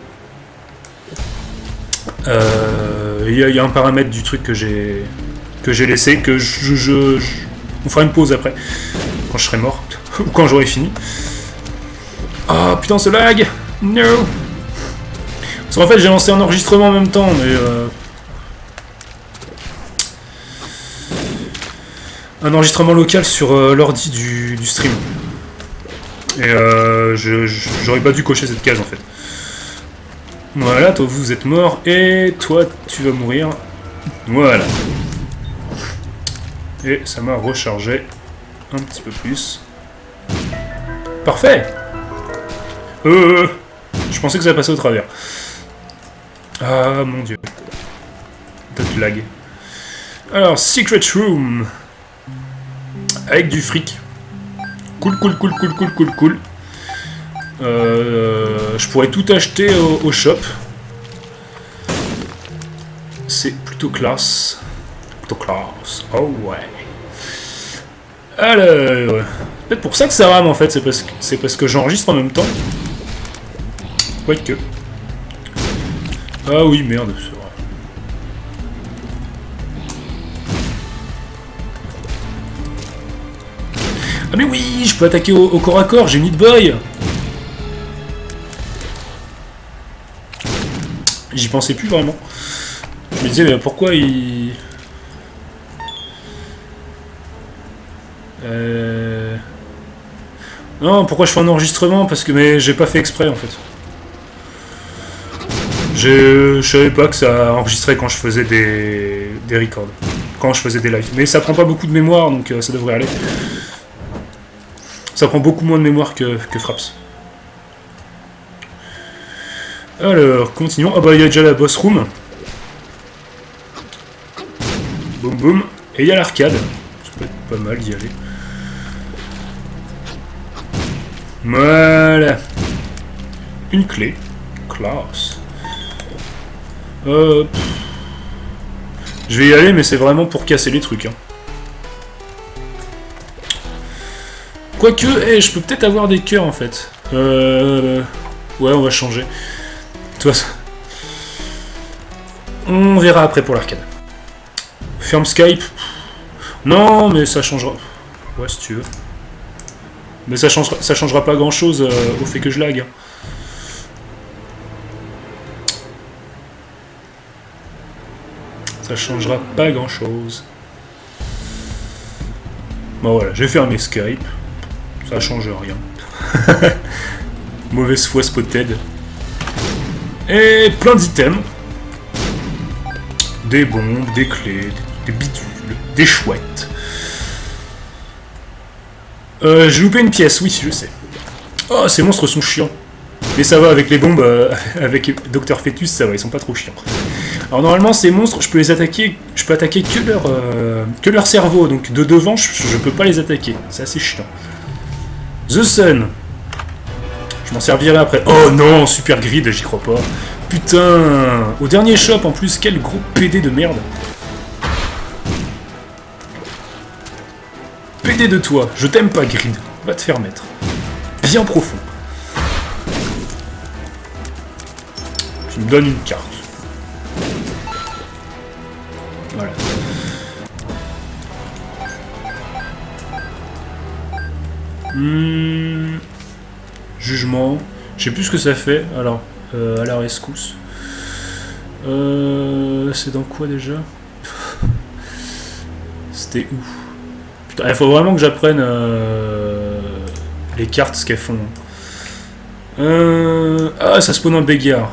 Euh... Il y, y a un paramètre du truc que j'ai que j'ai laissé, que je, je, je... On fera une pause après, quand je serai mort, ou quand j'aurai fini. Ah, oh, putain, ce lag. No. Parce qu'en fait, j'ai lancé un enregistrement en même temps, mais... Euh... Un enregistrement local sur euh, l'ordi du, du stream. Et euh, j'aurais pas dû cocher cette case en fait. Voilà, toi vous êtes mort, et toi tu vas mourir. Voilà. Et ça m'a rechargé un petit peu plus. Parfait. Euh, je pensais que ça passait au travers. Ah mon dieu. Peut-être lag. Alors, Secret Room. Avec du fric. Cool, cool, cool, cool, cool, cool, cool. Euh, je pourrais tout acheter au, au shop. C'est plutôt classe. Plutôt classe. Oh ouais. Alors... Peut-être pour ça que ça rame en fait, c'est parce que, c'est parce que j'enregistre en même temps. Quoique. Ah oui, merde, c'est vrai. Ah mais oui, je peux attaquer au, au corps à corps, j'ai Meat Boy. J'y pensais plus vraiment. Je me disais, mais pourquoi il... Euh... Non, pourquoi je fais un enregistrement? Parce que mais j'ai pas fait exprès en fait. Je savais pas que ça enregistrait quand je faisais des, des records. Quand je faisais des lives. Mais ça prend pas beaucoup de mémoire, donc euh, ça devrait aller. Ça prend beaucoup moins de mémoire que, que Fraps. Alors, continuons. Ah bah il y a déjà la boss room. Boum boum. Et il y a l'arcade. Ça peut être pas mal d'y aller. Voilà. Une clé. Classe. Euh... Je vais y aller, mais c'est vraiment pour casser les trucs. Hein. Quoique, hey, je peux peut-être avoir des cœurs en fait. Euh... Ouais, on va changer. Toi, on verra après pour l'arcade. Ferme Skype. Non, mais ça changera. Ouais, si tu veux. Mais ça changera, ça changera pas grand chose euh, au fait que je lag. Ça changera pas grand chose. Bon voilà, j'ai fermé Skype. Ça change rien. Mauvaise foi spotted. Et plein d'items. Des bombes, des clés, des bidules, des chouettes. Euh, j'ai loupé une pièce, oui, je sais. Oh, ces monstres sont chiants. Mais ça va, avec les bombes, euh, avec Docteur Fetus, ça va, ils sont pas trop chiants. Alors normalement, ces monstres, je peux les attaquer, je peux attaquer que leur, euh, que leur cerveau, donc de devant, je, je peux pas les attaquer. C'est assez chiant. The Sun. Je m'en servirai après. Oh non, Super Grid, j'y crois pas. Putain. Au dernier shop, en plus, quel gros P D de merde. P D de toi, je t'aime pas, Grid. Va te faire mettre. Bien profond. Tu me donnes une carte. Voilà. Hmm. Jugement. Je sais plus ce que ça fait. Alors, euh, à la rescousse. Euh, C'est dans quoi déjà? C'était où? Putain, il faut vraiment que j'apprenne euh, les cartes, ce qu'elles font. Euh, ah, ça spawn un bégard.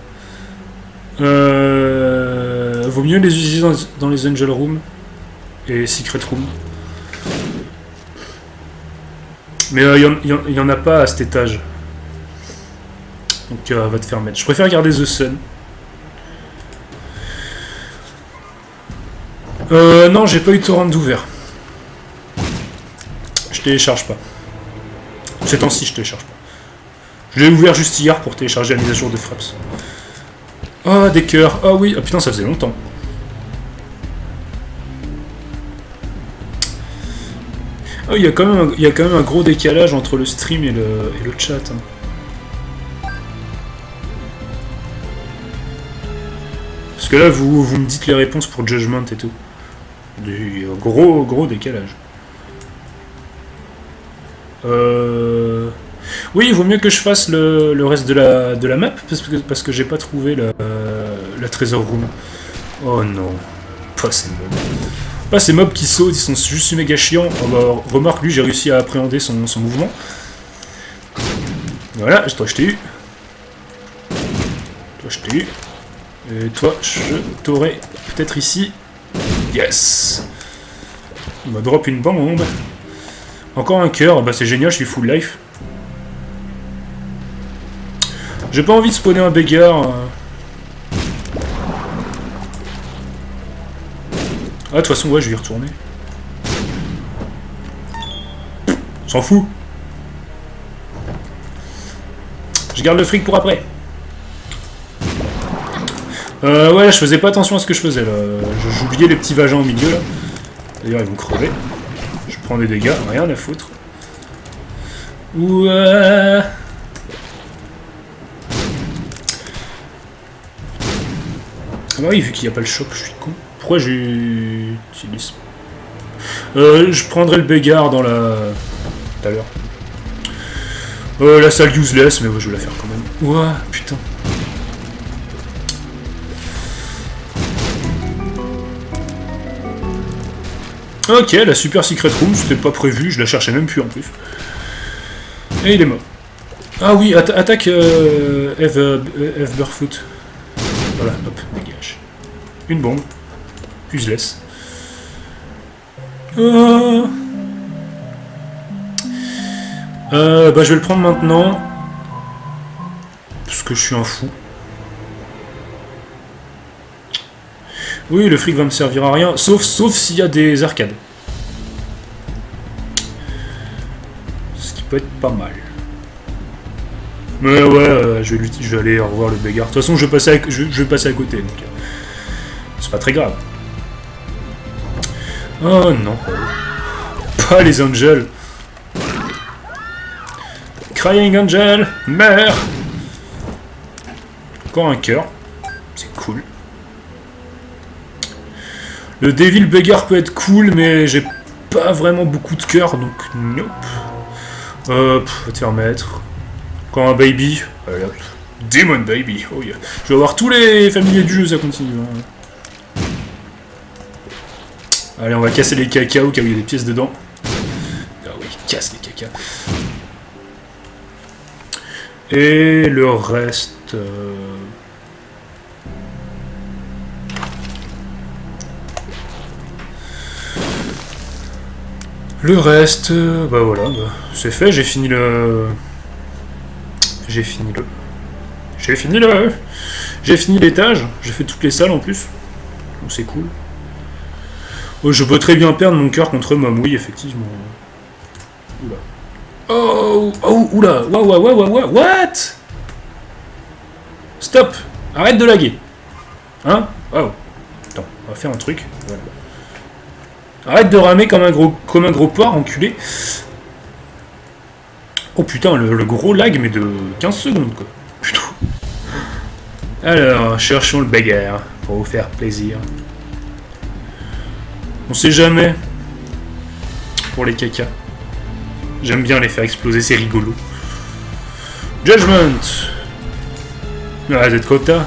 Euh, vaut mieux les utiliser dans, dans les Angel Room et Secret Room. Mais il euh, n'y en, en a pas à cet étage. Donc euh, va te faire mettre. Je préfère garder The Sun. Euh, non, j'ai pas eu torrent d'ouvert. Je télécharge pas. Ces temps-ci, je télécharge pas. Je l'ai ouvert juste hier pour télécharger la mise à jour de Fraps. Oh, des cœurs. Oh oui, oh putain, ça faisait longtemps. Oh, il y a quand même un, il y a quand même un gros décalage entre le stream et le, et le chat. Hein. Parce que là, vous, vous me dites les réponses pour Judgment et tout. Du gros, gros décalage. Euh... Oui, il vaut mieux que je fasse le, le reste de la, de la map, parce que, parce que j'ai pas trouvé la, la Treasure Room. Oh non. Pas ces mobs. Pas ces mobs qui sautent, ils sont juste méga chiants. Oh bah, remarque, lui, j'ai réussi à appréhender son, son mouvement. Voilà, toi je t'ai eu. Toi je t'ai eu. Et toi je t'aurai peut-être ici. Yes. On va drop une bombe. Encore un cœur, bah c'est génial, je suis full life. J'ai pas envie de spawner un bégard. Ah, de toute façon, ouais, je vais y retourner. On s'en fout. Je garde le fric pour après. Euh, ouais, je faisais pas attention à ce que je faisais, là. J'oubliais les petits vagins au milieu, là. D'ailleurs, ils vont crever. Je prends des dégâts, rien à foutre. Ouais. Ah bah oui, vu qu'il n'y a pas le choc, je suis con. Pourquoi j'utilise... Euh, je prendrai le bégard dans la... tout à l'heure. Euh, la salle useless, mais ouais, je vais la faire quand même. Ouah, putain. Ok, la super secret room, c'était pas prévu, je la cherchais même plus en plus. Et il est mort. Ah oui, atta attaque euh, Eve, euh, Eve Barefoot. Voilà, hop, dégage. Une bombe. Useless. Euh... Euh, bah je vais le prendre maintenant. Parce que je suis un fou. Oui, le fric va me servir à rien. Sauf, sauf s'il y a des arcades. Ce qui peut être pas mal. Mais ouais, euh, je, vais je vais aller revoir le bégard. De toute façon, je vais passer à, je, je vais passer à côté. Donc, c'est pas très grave. Oh non. Pas les angels. Crying Angel, mère. Encore un cœur. C'est cool. Le Devil Beggar peut être cool, mais j'ai pas vraiment beaucoup de cœur, donc nope. Euh, pff, va te faire mettre. Encore un baby. Allez, hop. Demon Baby. Oh yeah. Je vais avoir tous les familiers du jeu, ça continue. Hein. Allez, on va casser les cacas au cas où il y a des pièces dedans. Ah oui, casse les cacas. Et le reste... Euh... Le reste... Euh, bah voilà, bah, c'est fait, j'ai fini le... J'ai fini le... J'ai fini le... J'ai fini l'étage, j'ai fait toutes les salles en plus. Donc c'est cool. Oh, je peux très bien perdre mon cœur contre Mom, oui, effectivement. Oula. Oh, oh, oula, waouh, waouh, waouh, waouh, what? Stop, arrête de laguer. Hein? Waouh. Attends, on va faire un truc. Voilà. Arrête de ramer comme un gros, comme un gros porc, enculé. Oh putain, le, le gros lag, mais de quinze secondes, quoi. Putain. Alors, cherchons le bagarre, pour vous faire plaisir. On sait jamais. Pour les cacas. J'aime bien les faire exploser, c'est rigolo. Judgment. Ah, Zkota.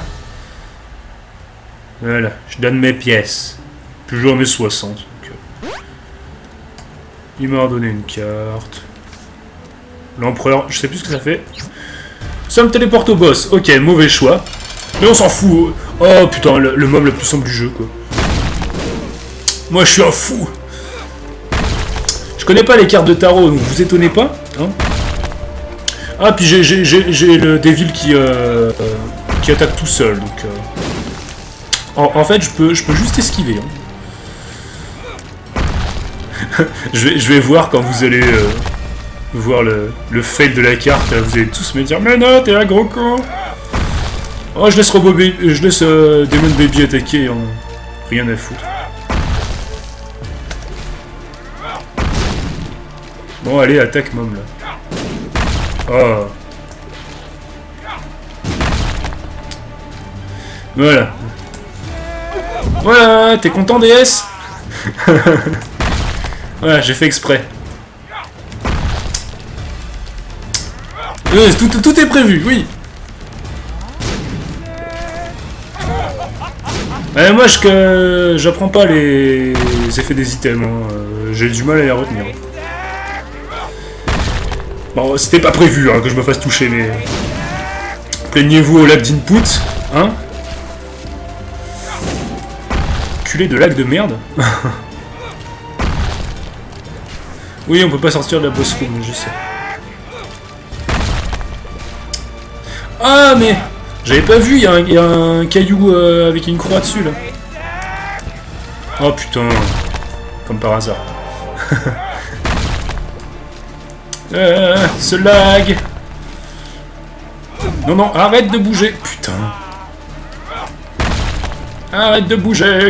Voilà, je donne mes pièces. Toujours mes soixante. Donc, euh... il m'a redonné une carte. L'empereur, je sais plus ce que ça fait. Ça me téléporte au boss. Ok, mauvais choix. Mais on s'en fout. Oh putain, le, le mob le plus simple du jeu, quoi. Moi, je suis un fou. Je connais pas les cartes de tarot, donc vous étonnez pas. Hein. Ah, puis j'ai le Devil qui, euh, euh, qui attaque tout seul, donc... Euh... En, en fait, je peux, je peux juste esquiver. Hein. je, vais, je vais voir quand vous allez euh, voir le, le fail de la carte, vous allez tous me dire « Mais non, t'es un gros con !» Oh, je laisse, Robo Baby, je laisse euh, Demon Baby attaquer, hein. Rien à foutre. Bon, allez, attaque, Mom, là. Oh. Voilà. Voilà, t'es content, D S? Voilà, j'ai fait exprès. Euh, tout, tout est prévu, oui. Euh, moi, je j'apprends pas les... les effets des items. Hein. Euh, j'ai du mal à les retenir. Bon, c'était pas prévu hein, que je me fasse toucher, mais... Plaignez-vous au lac d'input, hein? Culé de lac de merde. Oui, on peut pas sortir de la boss room, je sais. Ah, mais... J'avais pas vu, il y, y a un caillou euh, avec une croix dessus, là. Oh, putain. Comme par hasard. euh, ce lag. Non, non, arrête de bouger. Putain. Arrête de bouger.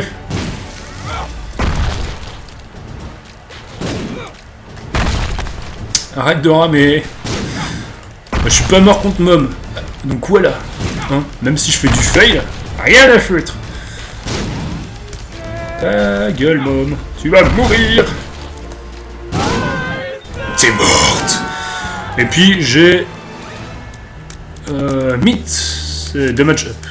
Arrête de ramer. Je suis pas mort contre Mom. Donc voilà. Hein, même si je fais du fail, rien à foutre. Ta gueule, Mom. Tu vas mourir. T'es morte. Et puis j'ai... Euh, Meat. C'est damage up.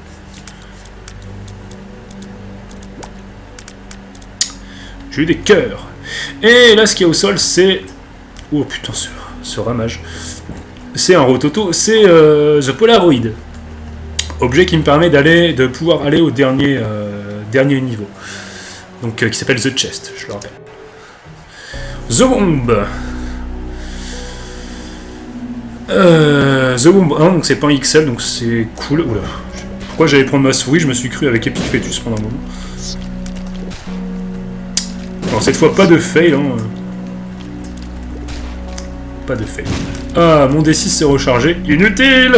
J'ai eu des cœurs. Et là, ce qu'il y a au sol, c'est... Oh putain, ce, ce ramage. C'est un rototo, c'est euh, The Polaroid. Objet qui me permet d'aller, de pouvoir aller au dernier, euh, dernier niveau. Donc, euh, qui s'appelle The Chest, je le rappelle. The Womb. Euh, The Womb un, donc c'est pas un X L, donc c'est cool. Oula. Pourquoi j'allais prendre ma souris? Je me suis cru avec Epic Fetus pendant un moment. Alors cette fois, pas de fail, hein. Pas de fail. Ah, mon D six s'est rechargé. Inutile!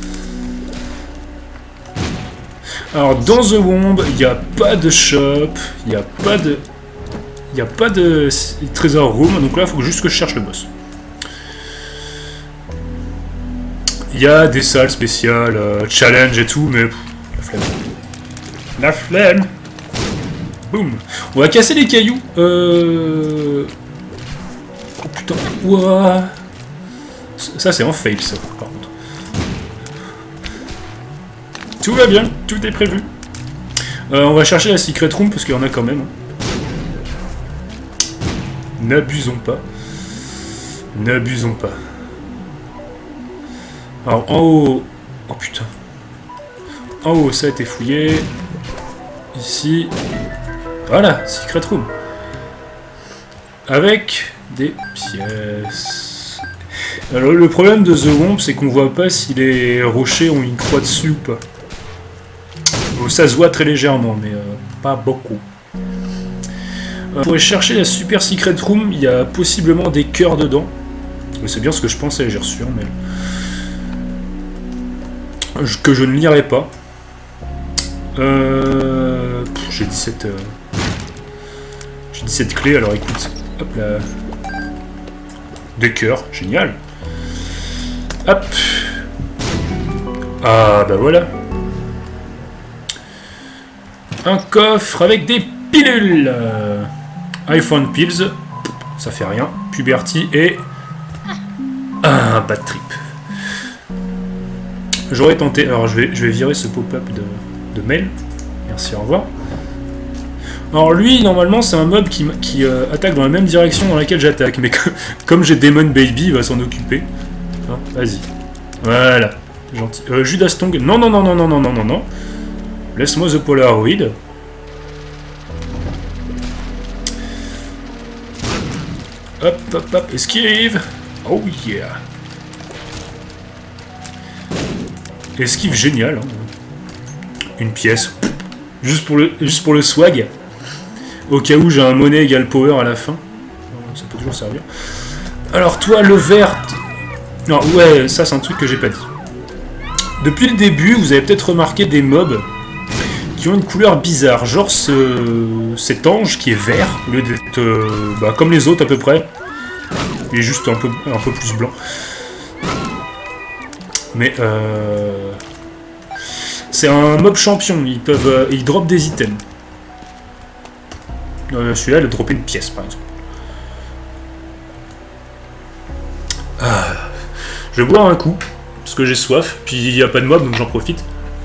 Alors, dans The Womb, il n'y a pas de shop, il n'y a pas de... Il n'y a pas de trésor room, donc là, il faut juste que je cherche le boss. Il y a des salles spéciales, euh, challenge et tout, mais... Pff, la flemme. La flemme! Boum! On va casser les cailloux. Euh... Oh putain, ouah. Ça c'est en fail ça, par contre. Tout va bien, tout est prévu. Euh, on va chercher la secret room parce qu'il y en a quand même. N'abusons pas. N'abusons pas. Alors en haut... Oh putain. En haut ça a été fouillé. Ici... Voilà, secret room. Avec des pièces. Alors le problème de The Womb, c'est qu'on voit pas si les rochers ont une croix dessus ou pas. Bon, ça se voit très légèrement, mais euh, pas beaucoup. Euh, pour aller chercher la super secret room, il y a possiblement des cœurs dedans. C'est bien ce que je pensais, j'ai reçu un mail. Que je ne lirai pas. Euh... J'ai dix-sept... Euh... J'ai dix-sept clés, alors écoute. Hop là. Des cœurs, génial. Hop. Ah bah voilà. Un coffre avec des pilules. iPhone Pills. Ça fait rien. Puberty et... un bad trip. J'aurais tenté... Alors je vais, je vais virer ce pop-up de, de mail. Merci, au revoir. Alors lui, normalement, c'est un mob qui, qui euh, attaque dans la même direction dans laquelle j'attaque. Mais que, comme j'ai Demon Baby, il va s'en occuper. Hein, vas-y. Voilà. Gentil. Euh, Judas Tong. Non, non, non, non, non, non, non, non, non. Laisse-moi The Polaroid. Hop, hop, hop. Esquive. Oh yeah. Esquive génial. Hein. Une pièce. Juste pour le, juste pour le swag. Au cas où j'ai un monnaie égale power à la fin. Ça peut toujours servir. Alors toi, le vert... Non, ouais, ça c'est un truc que j'ai pas dit. Depuis le début, vous avez peut-être remarqué des mobs qui ont une couleur bizarre. Genre ce, cet ange qui est vert, au lieu d'être euh, bah, comme les autres à peu près. Il est juste un peu, un peu plus blanc. Mais euh... c'est un mob champion, ils peuvent, euh, ils dropent des items. Euh, Celui-là, il a droppé une pièce, par exemple. Ah. Je vais boire un coup, parce que j'ai soif, puis il n'y a pas de mob, donc j'en profite.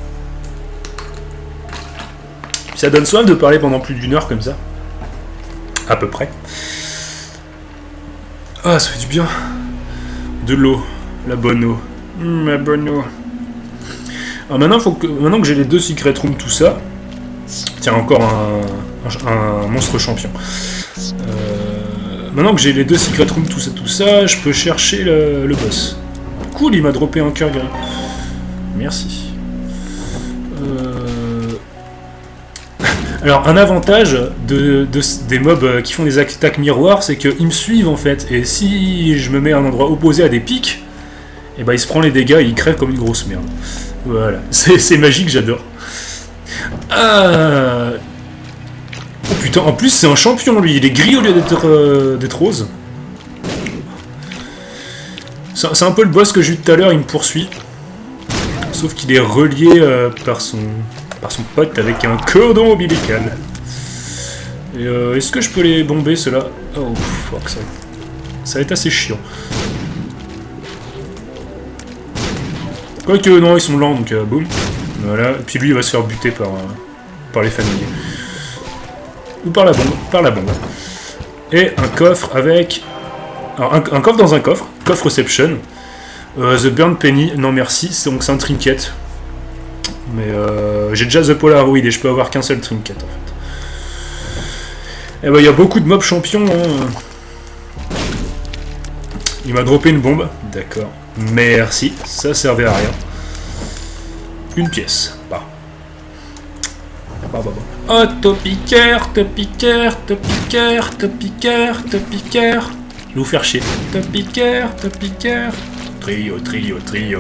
Ça donne soif de parler pendant plus d'une heure comme ça. À peu près. Ah, ça fait du bien. De l'eau. La bonne eau. Mmh, la bonne eau. Alors maintenant, faut que, maintenant que j'ai les deux secret rooms, tout ça... Tiens, encore un, un, un monstre champion. Euh, maintenant que j'ai les deux secret rooms, tout ça, tout ça, je peux chercher le, le boss. Cool, il m'a droppé un cœur gris. Merci. Euh... Alors, un avantage de, de, des mobs qui font des attaques miroirs, c'est qu'ils me suivent en fait. Et si je me mets à un endroit opposé à des pics, et ben il se prend les dégâts et il crève comme une grosse merde. Voilà, c'est magique, j'adore. Ah... Oh putain, en plus c'est un champion lui, il est gris au lieu d'être euh, d'être rose. C'est un peu le boss que j'ai eu tout à l'heure, il me poursuit. Sauf qu'il est relié euh, par, son, par son pote avec un cordon ombilical. Et euh, est-ce que je peux les bomber ceux-là? Oh fuck, ça, ça va être assez chiant. Quoique non, ils sont lents donc euh, boum. Voilà, et puis lui il va se faire buter par, euh, par les familles. Ou par la bombe, par la bombe. Et un coffre avec... Alors, un, un coffre dans un coffre, coffre reception. Euh, The Burn Penny, non merci, donc c'est un trinket. Mais euh, j'ai déjà The Polaroid et je peux avoir qu'un seul trinket en fait. Et bah il y a beaucoup de mobs champions. Hein. Il m'a droppé une bombe, d'accord. Merci, ça servait à rien. Une pièce, bah. Bah, bah, bah. Oh, Topiqueur, Topiqueur, Topiqueur, Topiqueur, Topiqueur. Je vais vous faire chier. Topiqueur, Topiqueur. Trio, trio, trio.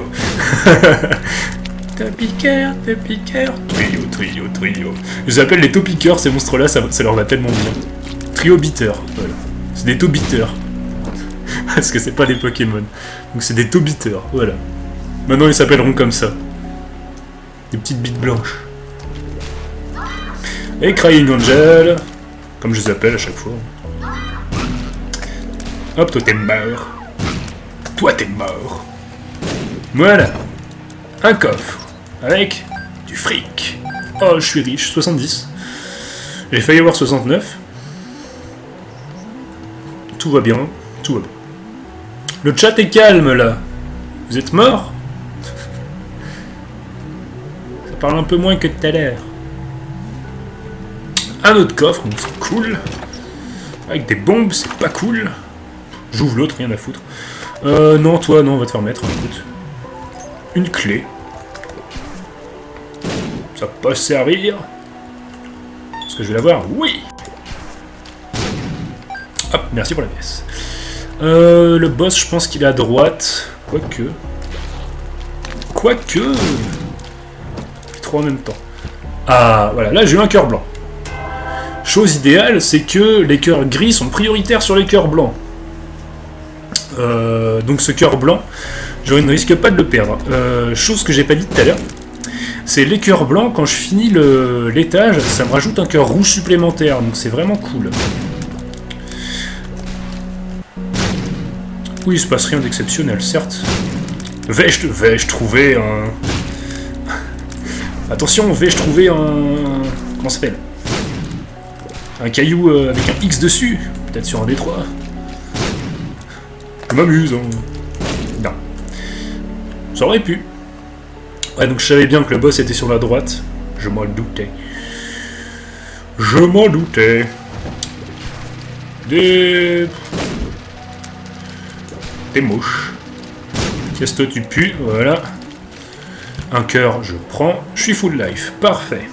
Topiqueur, Topiqueur. Trio, trio, trio. Je les appelle les Topiqueurs, ces monstres-là, ça, ça leur va tellement bien. Trio beater, voilà. C'est des Tobiteurs. Parce que c'est pas des Pokémon. Donc c'est des Tobiteurs, voilà. Maintenant ils s'appelleront comme ça. Des petites bites blanches. Et Crying Angel, comme je les appelle à chaque fois. Hop, toi t'es mort. Toi t'es mort. Voilà. Un coffre. Avec du fric. Oh, je suis riche. soixante-dix. J'ai failli avoir soixante-neuf. Tout va bien. Tout va bien. Le chat est calme, là. Vous êtes mort? Ça parle un peu moins que tout à l'heure. Un autre coffre, donc c'est cool. Avec des bombes, c'est pas cool. J'ouvre l'autre, rien à foutre. Euh, non, toi, non, on va te faire mettre, écoute. Une clé. Ça peut servir. Est-ce que je vais l'avoir? Oui. Hop, merci pour la pièce. Euh, le boss, je pense qu'il est à droite. Quoique. Quoique. Trois en même temps. Ah, voilà, là j'ai eu un cœur blanc. Chose idéale, c'est que les cœurs gris sont prioritaires sur les cœurs blancs. Euh, donc ce cœur blanc, je ne risque pas de le perdre. Euh, chose que j'ai pas dit tout à l'heure, c'est les cœurs blancs, quand je finis l'étage, ça me rajoute un cœur rouge supplémentaire, donc c'est vraiment cool. Oui, il se passe rien d'exceptionnel, certes. Vais-je vais-je trouver un... Attention, vais-je trouver un... Comment ça s'appelle? Un caillou euh, avec un X dessus? Peut-être sur un des trois. Je m'amuse, hein. Non. Ça aurait pu. Ouais, donc je savais bien que le boss était sur la droite. Je m'en doutais. Je m'en doutais. Des... Des mouches. Qu'est-ce que tu pues? Voilà. Un cœur, je prends. Je suis full life. Parfait.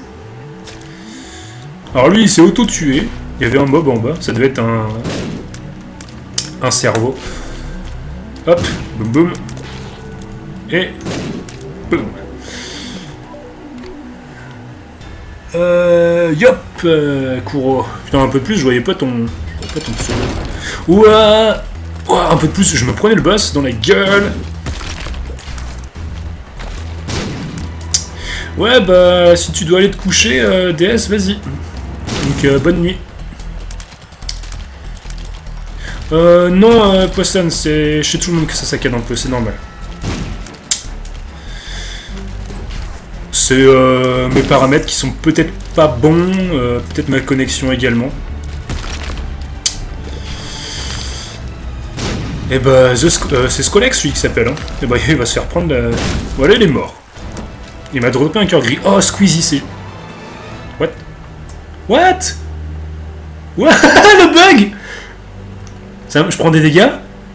Alors lui, il s'est auto-tué. Il y avait un mob en bas. Ça devait être un... Un cerveau. Hop. Boum boum. Et... Boum. Euh... Yop euh, Kuro. Putain, un peu plus, je voyais pas ton... Je voyais pas ton pseudo. Ouah. Ouah, un peu de plus, je me prenais le boss dans la gueule. Ouais, bah, si tu dois aller te coucher, euh, D S, vas-y. Donc, euh, bonne nuit. Euh, non, euh, Poisson, c'est chez tout le monde que ça saccade un peu, c'est normal. C'est euh, mes paramètres qui sont peut-être pas bons, euh, peut-être ma connexion également. Et bah, The Sc euh, c'est Skolex, lui, qui s'appelle. Hein. Et bah, il va se faire prendre la... Voilà, il est mort. Il m'a droppé un cœur gris. Oh, Squeezie, c'est... What? What? What? Le bug! Ça, je prends des dégâts?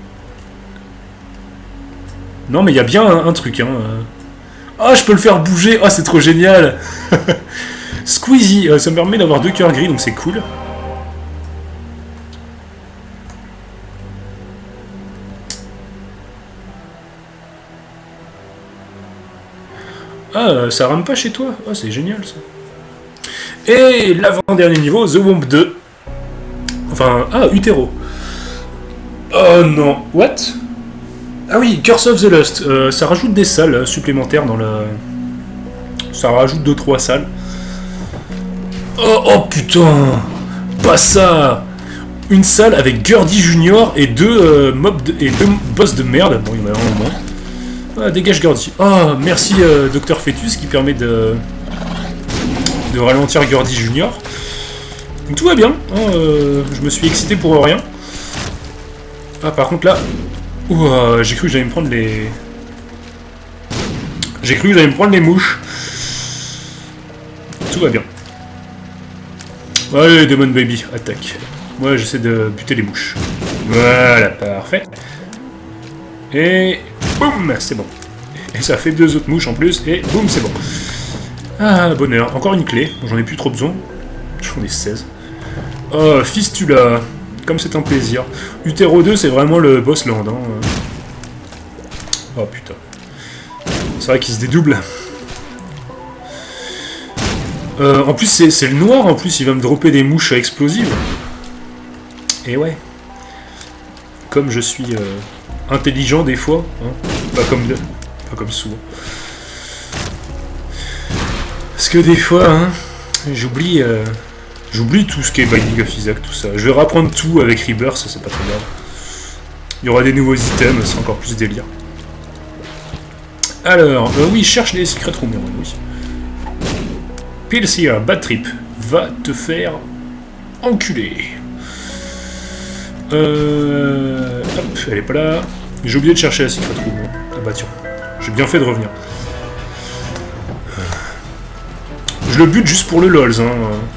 Non, mais il y a bien un, un truc, hein. Oh, je peux le faire bouger! Oh, c'est trop génial! Squeezie, euh, ça me permet d'avoir deux cœurs gris, donc c'est cool. Ah, ça rame pas chez toi? Ah, c'est génial, ça. Et l'avant-dernier niveau, The Womb deux. Enfin, ah, Utero. Oh non, what? Ah oui, Curse of the Lust. Euh, ça rajoute des salles supplémentaires dans le... Ça rajoute deux trois salles. Oh, oh putain! Pas ça! Une salle avec Gurdy Junior et deux euh, mobs de... et deux boss de merde. Bon, il y en a un au moins. Ah, dégage Gurdy. Oh, merci euh, Docteur Fetus qui permet de... de ralentir Gurdy Junior. Donc, tout va bien. Hein, euh, je me suis excité pour rien. Ah, par contre là... Ouah, j'ai cru que j'allais me prendre les... J'ai cru que j'allais me prendre les mouches. Tout va bien. Allez, Demon Baby, attaque. Moi, j'essaie de buter les mouches. Voilà, parfait. Et... boum, c'est bon. Et ça fait deux autres mouches en plus, et boum, c'est bon. Ah, bonheur. Encore une clé. J'en ai plus trop besoin. J'en ai seize. Oh, Fistula. Comme c'est un plaisir. Utero deux, c'est vraiment le boss land. Hein. Oh, putain. C'est vrai qu'il se dédouble. Euh, en plus, c'est le noir, en plus, il va me dropper des mouches explosives. Et ouais. Comme je suis euh, intelligent des fois. Hein. Pas comme de... pas comme souvent. Parce que des fois, hein, j'oublie euh, j'oublie tout ce qui est Binding of Isaac, tout ça. Je vais reprendre tout avec Rebirth, ça c'est pas très grave. Il y aura des nouveaux items, c'est encore plus délire. Alors, euh, oui, cherche les secret rooms, oui. Pilseer, Bad Trip, va te faire enculer. Euh... Hop, elle est pas là. J'ai oublié de chercher la secret room. Ah bah tiens, j'ai bien fait de revenir. Je le bute juste pour le lols, hein.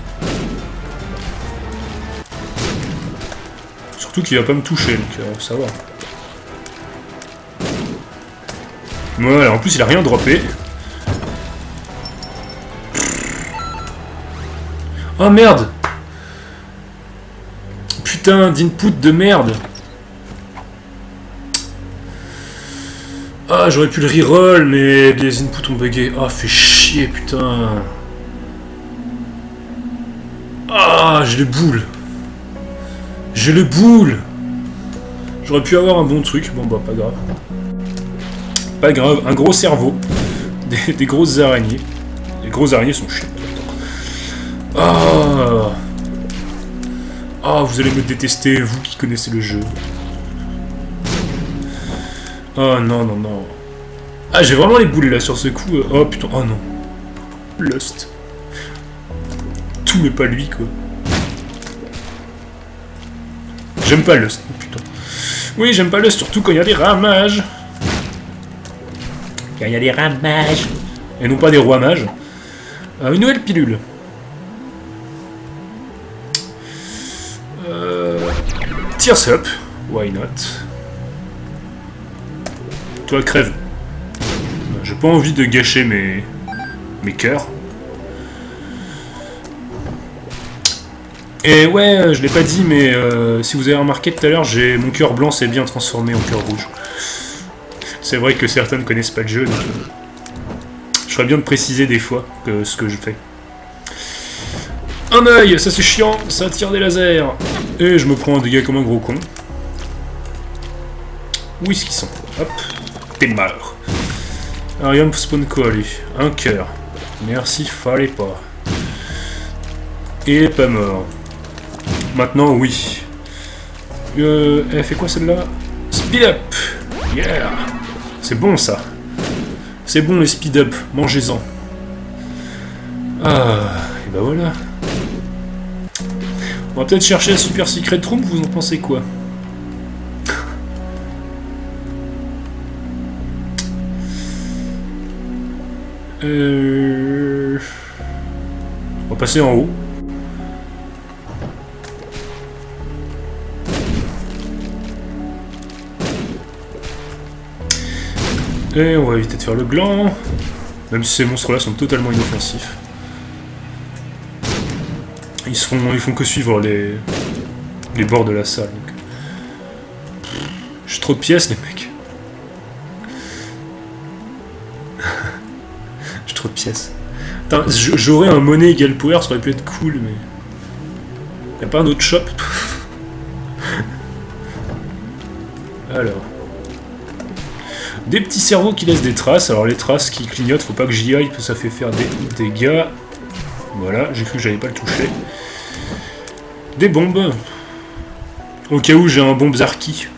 Surtout qu'il va pas me toucher, donc euh, ça va. Voilà, en plus il a rien droppé. Oh merde! Putain d'input de merde! Ah, j'aurais pu le reroll, mais les inputs ont bugué. Ah, fait chier, putain! Ah, j'ai les boules! J'ai les boules! J'aurais pu avoir un bon truc, bon bah pas grave. Pas grave, un gros cerveau. Des, des grosses araignées. Les grosses araignées sont chiantes. Ah! Ah, vous allez me détester, vous qui connaissez le jeu. Oh non, non, non. Ah, j'ai vraiment les boules là sur ce coup. Oh putain, oh non. Lust. Tout n'est pas lui, quoi. J'aime pas Lust, putain. Oui, j'aime pas Lust, surtout quand il y a des ramages. Quand il y a des ramages. Et non pas des rois mages. Euh, une nouvelle pilule. Euh... Tears up. Why not? Toi, crève. J'ai pas envie de gâcher mes... mes cœurs. Et ouais, je l'ai pas dit, mais euh, si vous avez remarqué tout à l'heure, j'ai mon cœur blanc s'est bien transformé en cœur rouge. C'est vrai que certains ne connaissent pas le jeu, donc euh, je ferais bien de préciser des fois que ce que je fais. Un œil, ça c'est chiant, ça tire des lasers. Et je me prends un dégât comme un gros con. Où est-ce qu'ils sont? Hop, t'es mort. Arium spawn quoi lui? Un cœur. Merci, fallait pas. Et il est pas mort. Maintenant, oui. Euh, elle fait quoi celle-là? Speed up! Yeah! C'est bon ça. C'est bon les speed up, mangez-en. Ah, et bah voilà. On va peut-être chercher la super secret room, vous en pensez quoi? Euh... On va passer en haut. Et on va éviter de faire le gland. Même si ces monstres-là sont totalement inoffensifs. Ils se font, ils font que suivre les, les bords de la salle. Donc. J'ai trop de pièces, les mecs. J'ai trop de pièces. J'aurais un monnaie égale power, ça aurait pu être cool, mais... Y'a pas un autre shop? Alors... Des petits cerveaux qui laissent des traces. Alors les traces qui clignotent, faut pas que j'y aille, parce que ça fait faire des dégâts. Voilà, j'ai cru que j'allais pas le toucher. Des bombes. Au cas où j'ai un bombe Zarki.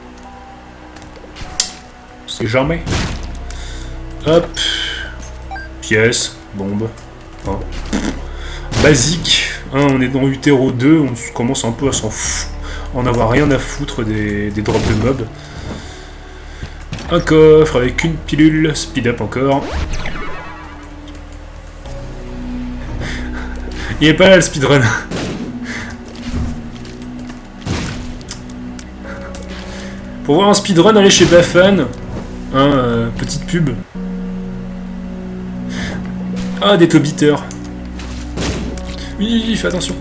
C'est jamais. Hop. Pièce. Bombe. Hein. Basique. Hein, on est dans Utero deux, on commence un peu à s'en foutre. En avoir rien à foutre des, des drops de mobs. Un coffre avec une pilule. Speed up encore. Il est pas là le speedrun. Pour voir un speedrun, allez chez Bafan. Hein, euh, petite pub. Ah, des tobiteurs. Oui, oui, fais attention.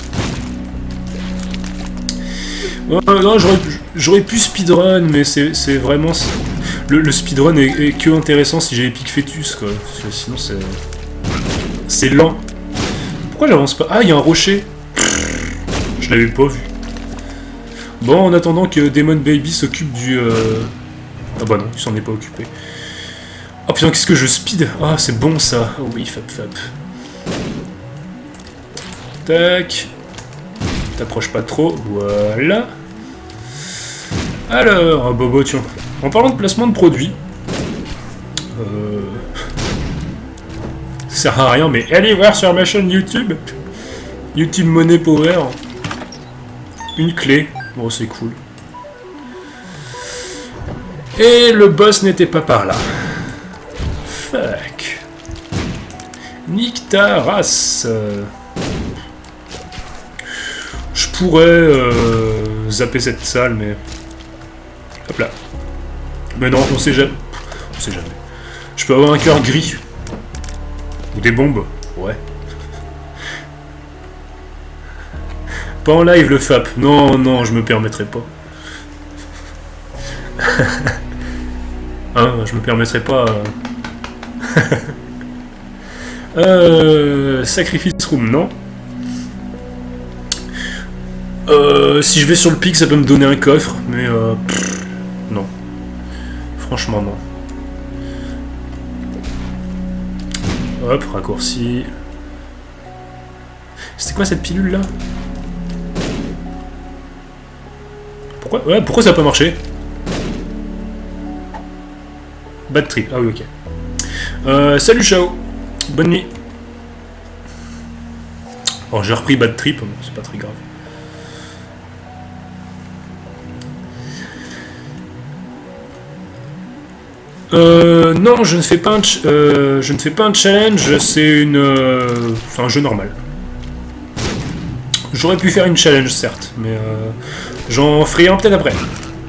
Oh, non, j'aurais pu speedrun, mais c'est vraiment... Le, le speedrun est, est que intéressant si j'ai Epic Fetus, quoi. Parce que sinon, c'est... C'est lent. Pourquoi j'avance pas? Ah, il y a un rocher. Je l'avais pas vu. Bon, en attendant que Demon Baby s'occupe du... Euh... Ah bah non, il s'en est pas occupé. Oh putain, qu'est-ce que je speed? Ah, c'est bon ça. Oh oui, fap fap. Tac. T'approches pas trop. Voilà. Alors, ah bah bah tiens. En parlant de placement de produits... Euh... Ça sert à rien, mais allez voir sur ma chaîne YouTube. YouTube Money Power. Une clé. Bon, c'est cool. Et le boss n'était pas par là. Fuck. Nique ta race. Je pourrais euh, zapper cette salle, mais... Hop là. Mais non, on sait jamais. On sait jamais. Je peux avoir un cœur gris. Ou des bombes. Ouais. Pas en live le fap. Non, non, je me permettrai pas. Hein, je me permettrai pas... Euh... euh... Sacrifice room, non. Euh, si je vais sur le pic, ça peut me donner un coffre, mais euh... Pff, non. Franchement, non. Hop, raccourci. C'était quoi cette pilule là? Pourquoi, ouais, pourquoi ça n'a pas marché? Bad trip, ah oui, ok. Euh, salut Chao, bonne nuit. Bon, j'ai repris Bad trip, c'est pas très grave. Euh, non, je ne fais pas un, euh, je ne fais pas un challenge, c'est une, euh, enfin, un jeu normal. J'aurais pu faire une challenge, certes, mais euh, j'en ferai un peut-être après.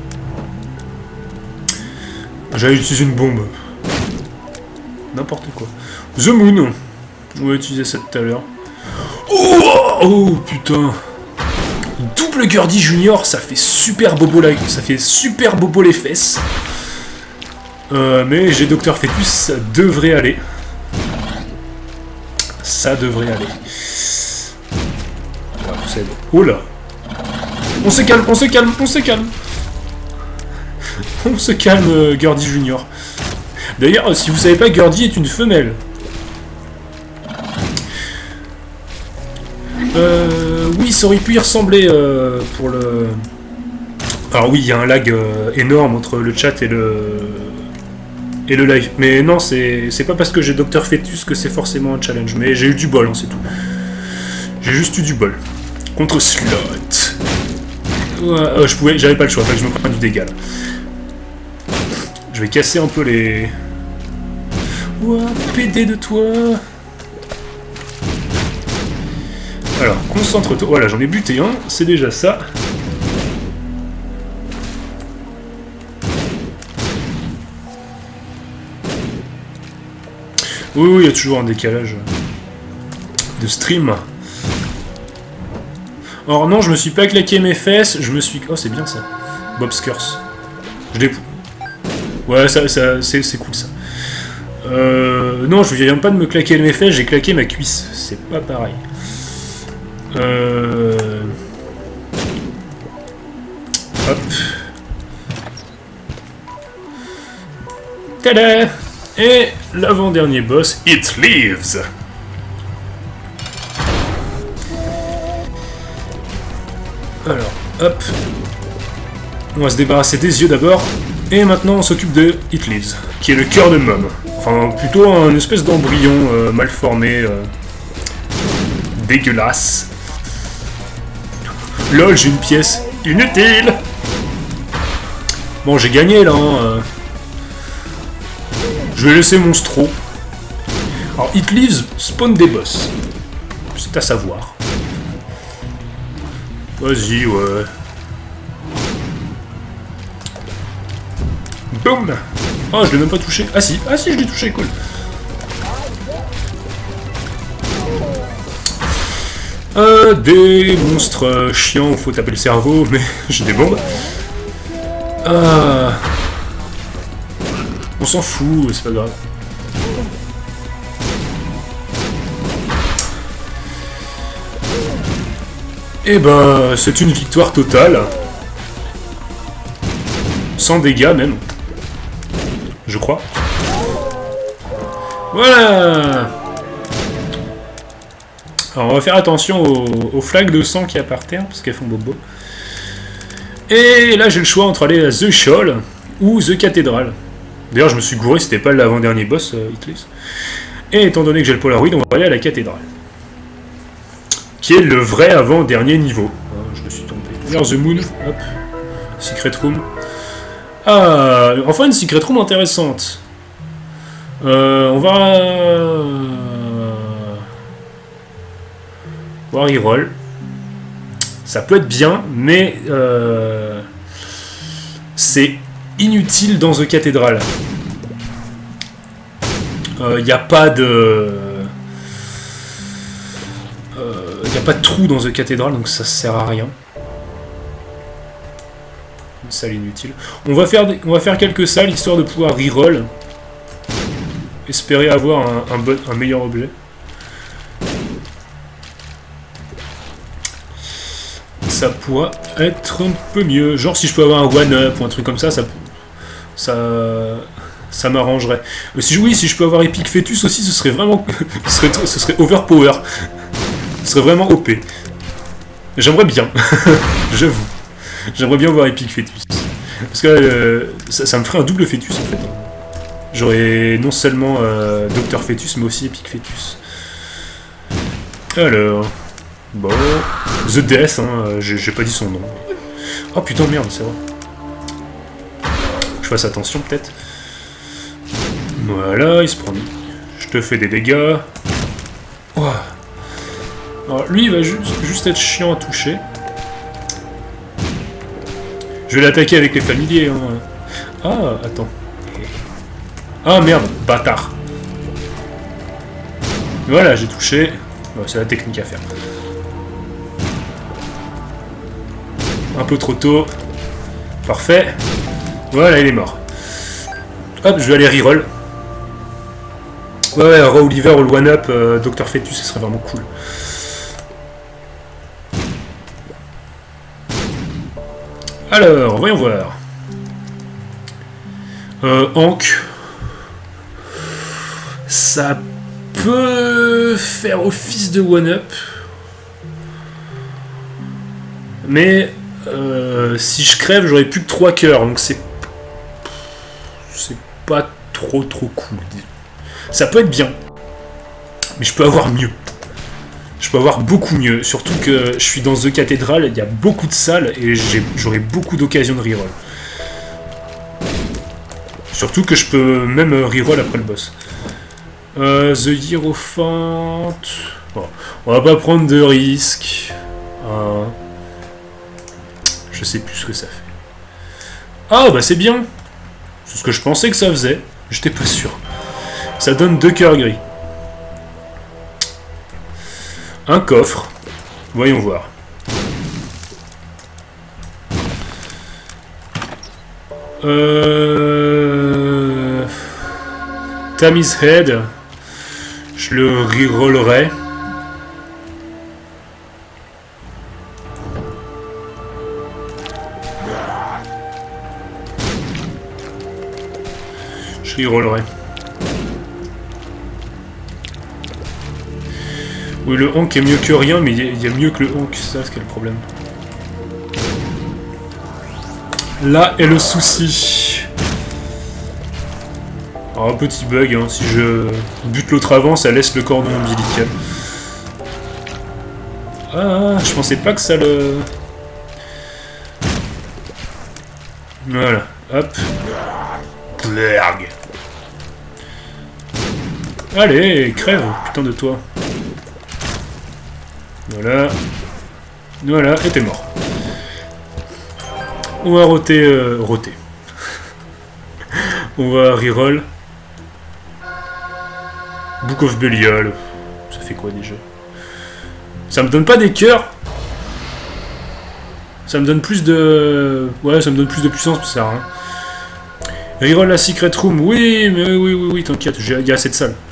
J'avais utilisé une bombe. N'importe quoi. The Moon. On va utiliser ça tout à l'heure. Oh, oh putain. Double Gurdy Junior, ça fait super bobo la... ça fait super bobo les fesses. Euh, mais j'ai Docteur Fetus, ça devrait aller. Ça devrait aller. Oh là. On se calme, on se calme, on se calme. On se calme, euh, Gurdy Junior. D'ailleurs, si vous savez pas, Gurdy est une femelle. Euh, oui, ça aurait pu y ressembler euh, pour le... Alors oui, il y a un lag euh, énorme entre le chat et le... et le live. Mais non, c'est pas parce que j'ai Docteur Fetus que c'est forcément un challenge. Mais j'ai eu du bol, hein, c'est tout. J'ai juste eu du bol. Contre Slot. Ouais, euh, je pouvais, j'avais pas le choix, fallait que je me prenne du dégât là. Je vais casser un peu les... toi, P D de toi. Alors, concentre-toi. Voilà, j'en ai buté un, c'est déjà ça. Oui, oui, il y a toujours un décalage de stream. Or non, je me suis pas claqué mes fesses, je me suis... Oh, c'est bien ça. Bob's Curse. Je l'ai... Ouais, ça, ça, c'est cool ça. Euh... Non, je viens pas de me claquer mes fesses, j'ai claqué ma cuisse. C'est pas pareil. Euh... Hop. Tada! Et l'avant-dernier boss, It Lives! Alors, hop. On va se débarrasser des yeux d'abord. Et maintenant, on s'occupe de It Lives, qui est le cœur de Mom. Enfin, plutôt un espèce d'embryon euh, mal formé. Euh, dégueulasse. Lol, j'ai une pièce inutile! Bon, j'ai gagné, là, hein. Euh... Je vais laisser mon stro. Alors, It Lives spawn des boss. C'est à savoir. Vas-y, ouais. Boum! Oh, je l'ai même pas touché. Ah si, ah si, je l'ai touché, cool. Euh, des monstres euh, chiants, faut taper le cerveau, mais j'ai des bombes. Ah... On s'en fout, c'est pas grave. Et ben, c'est une victoire totale. Sans dégâts même. Je crois. Voilà. Alors on va faire attention aux, aux flaques de sang qu'il y a par terre, parce qu'elles font bobo. Et là j'ai le choix entre aller à The Shoal ou The Cathedral. D'ailleurs, je me suis gouré, c'était pas l'avant-dernier boss, euh, It Lives. Et étant donné que j'ai le Polaroid, on va aller à la cathédrale. Qui est le vrai avant-dernier niveau. Ah, je me suis trompé. Vers The Moon, hop. Secret Room. Ah, enfin une Secret Room intéressante. Euh, on va... On va reroll. Ça peut être bien, mais... Euh... C'est... inutile dans The Cathedral. Il euh, n'y a pas de... Il euh, n'y a pas de trou dans The Cathedral, donc ça sert à rien. Une salle inutile. On va faire, des... on va faire quelques salles, histoire de pouvoir reroll. Espérer avoir un, un, bon... un meilleur objet. Ça pourra être un peu mieux. Genre si je peux avoir un one-up ou un truc comme ça, ça... Ça, ça m'arrangerait. Si oui, si je peux avoir Epic Fetus aussi, ce serait vraiment, ce serait, ce serait overpower. Ce serait vraiment O P. J'aimerais bien, j'avoue. J'aimerais bien voir Epic Fetus. Parce que euh, ça, ça me ferait un double Fetus en fait. J'aurais non seulement euh, Docteur Fetus, mais aussi Epic Fetus. Alors, bon, The Death, hein, j'ai pas dit son nom. Oh putain merde, c'est vrai. Fasse attention peut-être. Voilà, il se prend. Je te fais des dégâts. Oh. Alors lui il va ju juste être chiant à toucher. Je vais l'attaquer avec les familiers. Hein. Ah, attends. Ah merde, bâtard. Voilà, j'ai touché. Oh, c'est la technique à faire. Un peu trop tôt. Parfait. Voilà, il est mort. Hop, je vais aller reroll. Ouais, ouais, Raw Oliver ou le one-up, euh, Docteur Fetus, ce serait vraiment cool. Alors, voyons voir. Euh, Hank. Ça peut faire office de one-up. Mais euh, si je crève, j'aurais plus que trois cœurs, donc c'est c'est pas trop trop cool. Ça peut être bien, mais je peux avoir mieux. Je peux avoir beaucoup mieux, surtout que je suis dans The Cathedral, il y a beaucoup de salles et j'aurai beaucoup d'occasions de reroll. Surtout que je peux même reroll après le boss. Euh, The Hierophant. Bon, on va pas prendre de risques. Euh, je sais plus ce que ça fait. Ah bah c'est bien. C'est ce que je pensais que ça faisait. J'étais pas sûr. Ça donne deux cœurs gris. Un coffre. Voyons voir. Euh... Tammy's Head. Je le rerollerai. Je rerollerai. Oui, le honk est mieux que rien, mais il y a mieux que le honk, c'est ça ce qui est le problème. Là est le souci. Alors, un petit bug, hein, si je bute l'autre avant, ça laisse le cordon ombilical. Ah, je pensais pas que ça le... Voilà, hop. Blerg. Allez, crève, putain de toi. Voilà. Voilà, et t'es mort. On va roter... Euh, roter. On va reroll. Book of Belial. Ça fait quoi déjà? Ça me donne pas des cœurs. Ça me donne plus de... Ouais, ça me donne plus de puissance, mais ça sert à rien. Reroll la Secret Room. Oui, mais oui, oui, oui, t'inquiète, il y a assez de salles.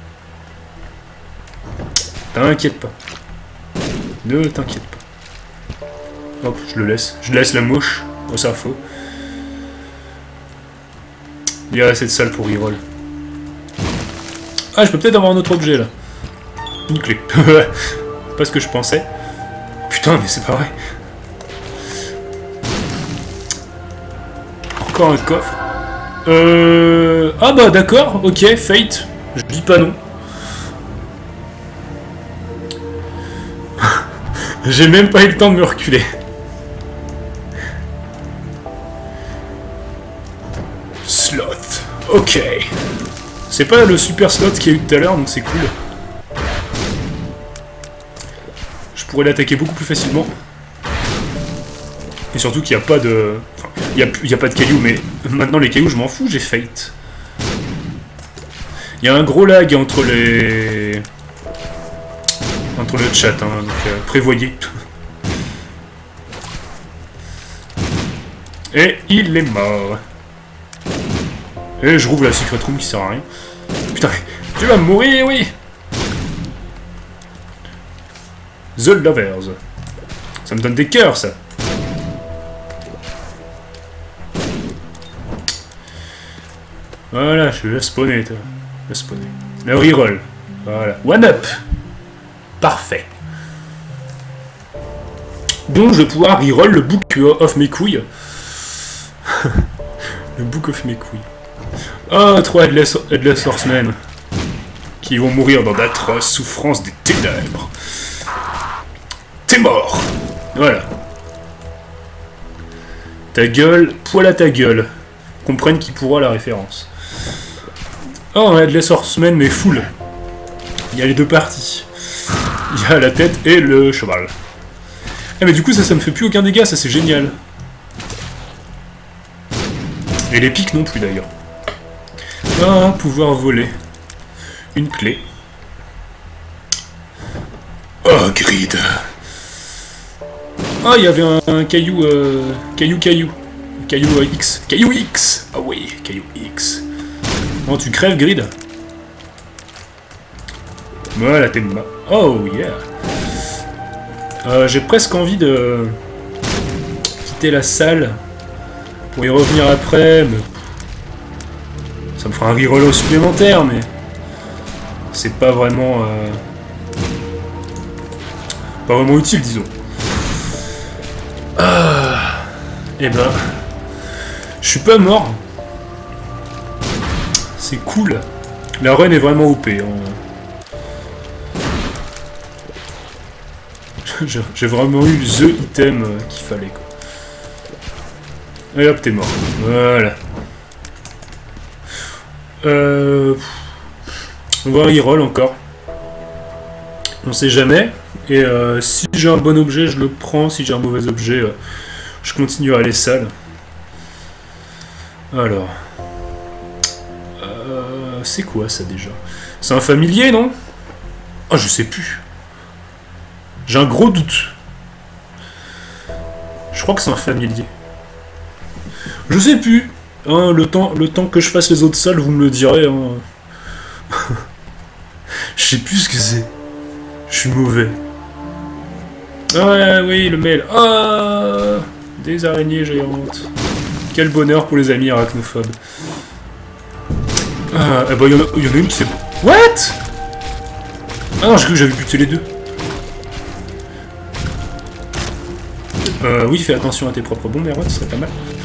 T'inquiète pas. Ne t'inquiète pas. Hop, je le laisse. Je laisse la mouche. Oh, ça faux. Il y a assez de salles pour reroll. Ah, je peux peut-être avoir un autre objet là. Une clé. Pas ce que je pensais. Putain, mais c'est pas vrai. Encore un coffre. Euh... Ah bah d'accord, ok, Fate. Je dis pas non. J'ai même pas eu le temps de me reculer. Sloth. Ok. C'est pas le super slot qu'il y a eu tout à l'heure, donc c'est cool. Je pourrais l'attaquer beaucoup plus facilement. Et surtout qu'il n'y a pas de... Enfin, il n'y a, il y a pas de cailloux, mais maintenant les cailloux, je m'en fous, j'ai Fate. Il y a un gros lag entre les... entre le chat, hein, donc euh, prévoyez. Et il est mort. Et je rouvre la Secret Room qui sert à rien. Putain, tu vas mourir, oui. The Lovers. Ça me donne des cœurs, ça. Voilà, je vais spawner, toi. Je vais spawner. Le reroll. Voilà. One up. Parfait. Donc, je vais pouvoir reroll le Book of mes couilles. Le Book of mes couilles. Ah, oh, trois Headless, Headless Horsemen. Qui vont mourir dans d'atroces souffrances des ténèbres. T'es mort. Voilà. Ta gueule, poil à ta gueule. Comprenne qui pourra la référence. Oh, un Headless Horseman, mais full. Il y a les deux parties. Il y a la tête et le cheval. Eh, mais du coup, ça, ça me fait plus aucun dégât, ça c'est génial. Et les pics non plus d'ailleurs. Ah, pouvoir voler. Une clé. Oh, grid. Ah, il y avait un, un caillou, euh, caillou, caillou. Caillou euh, X. Caillou X. Ah oui, caillou X. Bon, tu crèves, grid. Voilà, t'es mort. Oh, yeah. Euh, J'ai presque envie de quitter la salle pour y revenir après, mais... ça me fera un reroll supplémentaire, mais c'est pas vraiment euh... pas vraiment utile, disons. Ah, et ben, je suis pas mort. C'est cool. La run est vraiment O P. Hein. J'ai vraiment eu the item qu'il fallait, quoi. Et hop, t'es mort. Voilà. Euh... On va reroll encore. On sait jamais. Et euh, si j'ai un bon objet, je le prends. Si j'ai un mauvais objet, euh, je continue à aller sale. Alors. Euh, c'est quoi ça déjà? C'est un familier, non? Ah, je sais plus. J'ai un gros doute. Je crois que c'est un familier. Je sais plus. Hein, le, temps, le temps que je fasse les autres salles, vous me le direz. Hein. Je sais plus ce que c'est. Je suis mauvais. Ah oui, le mail. Ah, des araignées géantes. Quel bonheur pour les amis arachnophobes. Ah, eh ben, il y, y en a une qui s'est... What? Ah non, j'ai cru que j'avais buté les deux. Euh, oui, fais attention à tes propres bombes, Erwan, ce serait pas mal.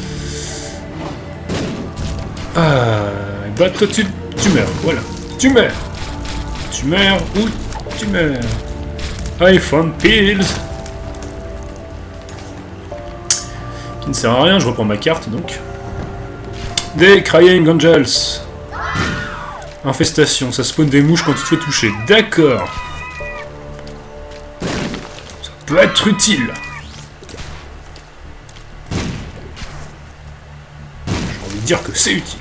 Ah, bah toi tu, tu meurs, voilà. Tu meurs. Tu meurs ou tu meurs. I found pills. Qui ne sert à rien, je reprends ma carte donc. Des Crying Angels. Infestation, ça spawn des mouches quand tu te fais toucher. D'accord. Ça peut être utile. J'ai envie de dire que c'est utile.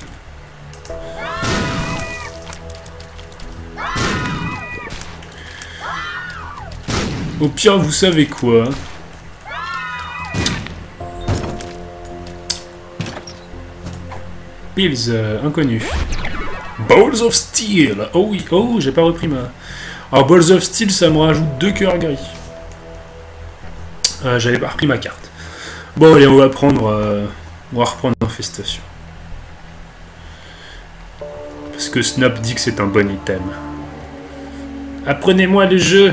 Au pire, vous savez quoi? Pills, euh, inconnu. Balls of Steel. Oh oui, oh, j'ai pas repris ma... Alors, Balls of Steel, ça me rajoute deux cœurs gris. Euh, J'avais pas repris ma carte. Bon, allez, on va prendre... Euh, on va reprendre l'infestation. Parce que Snap dit que c'est un bon item. Apprenez-moi les jeux.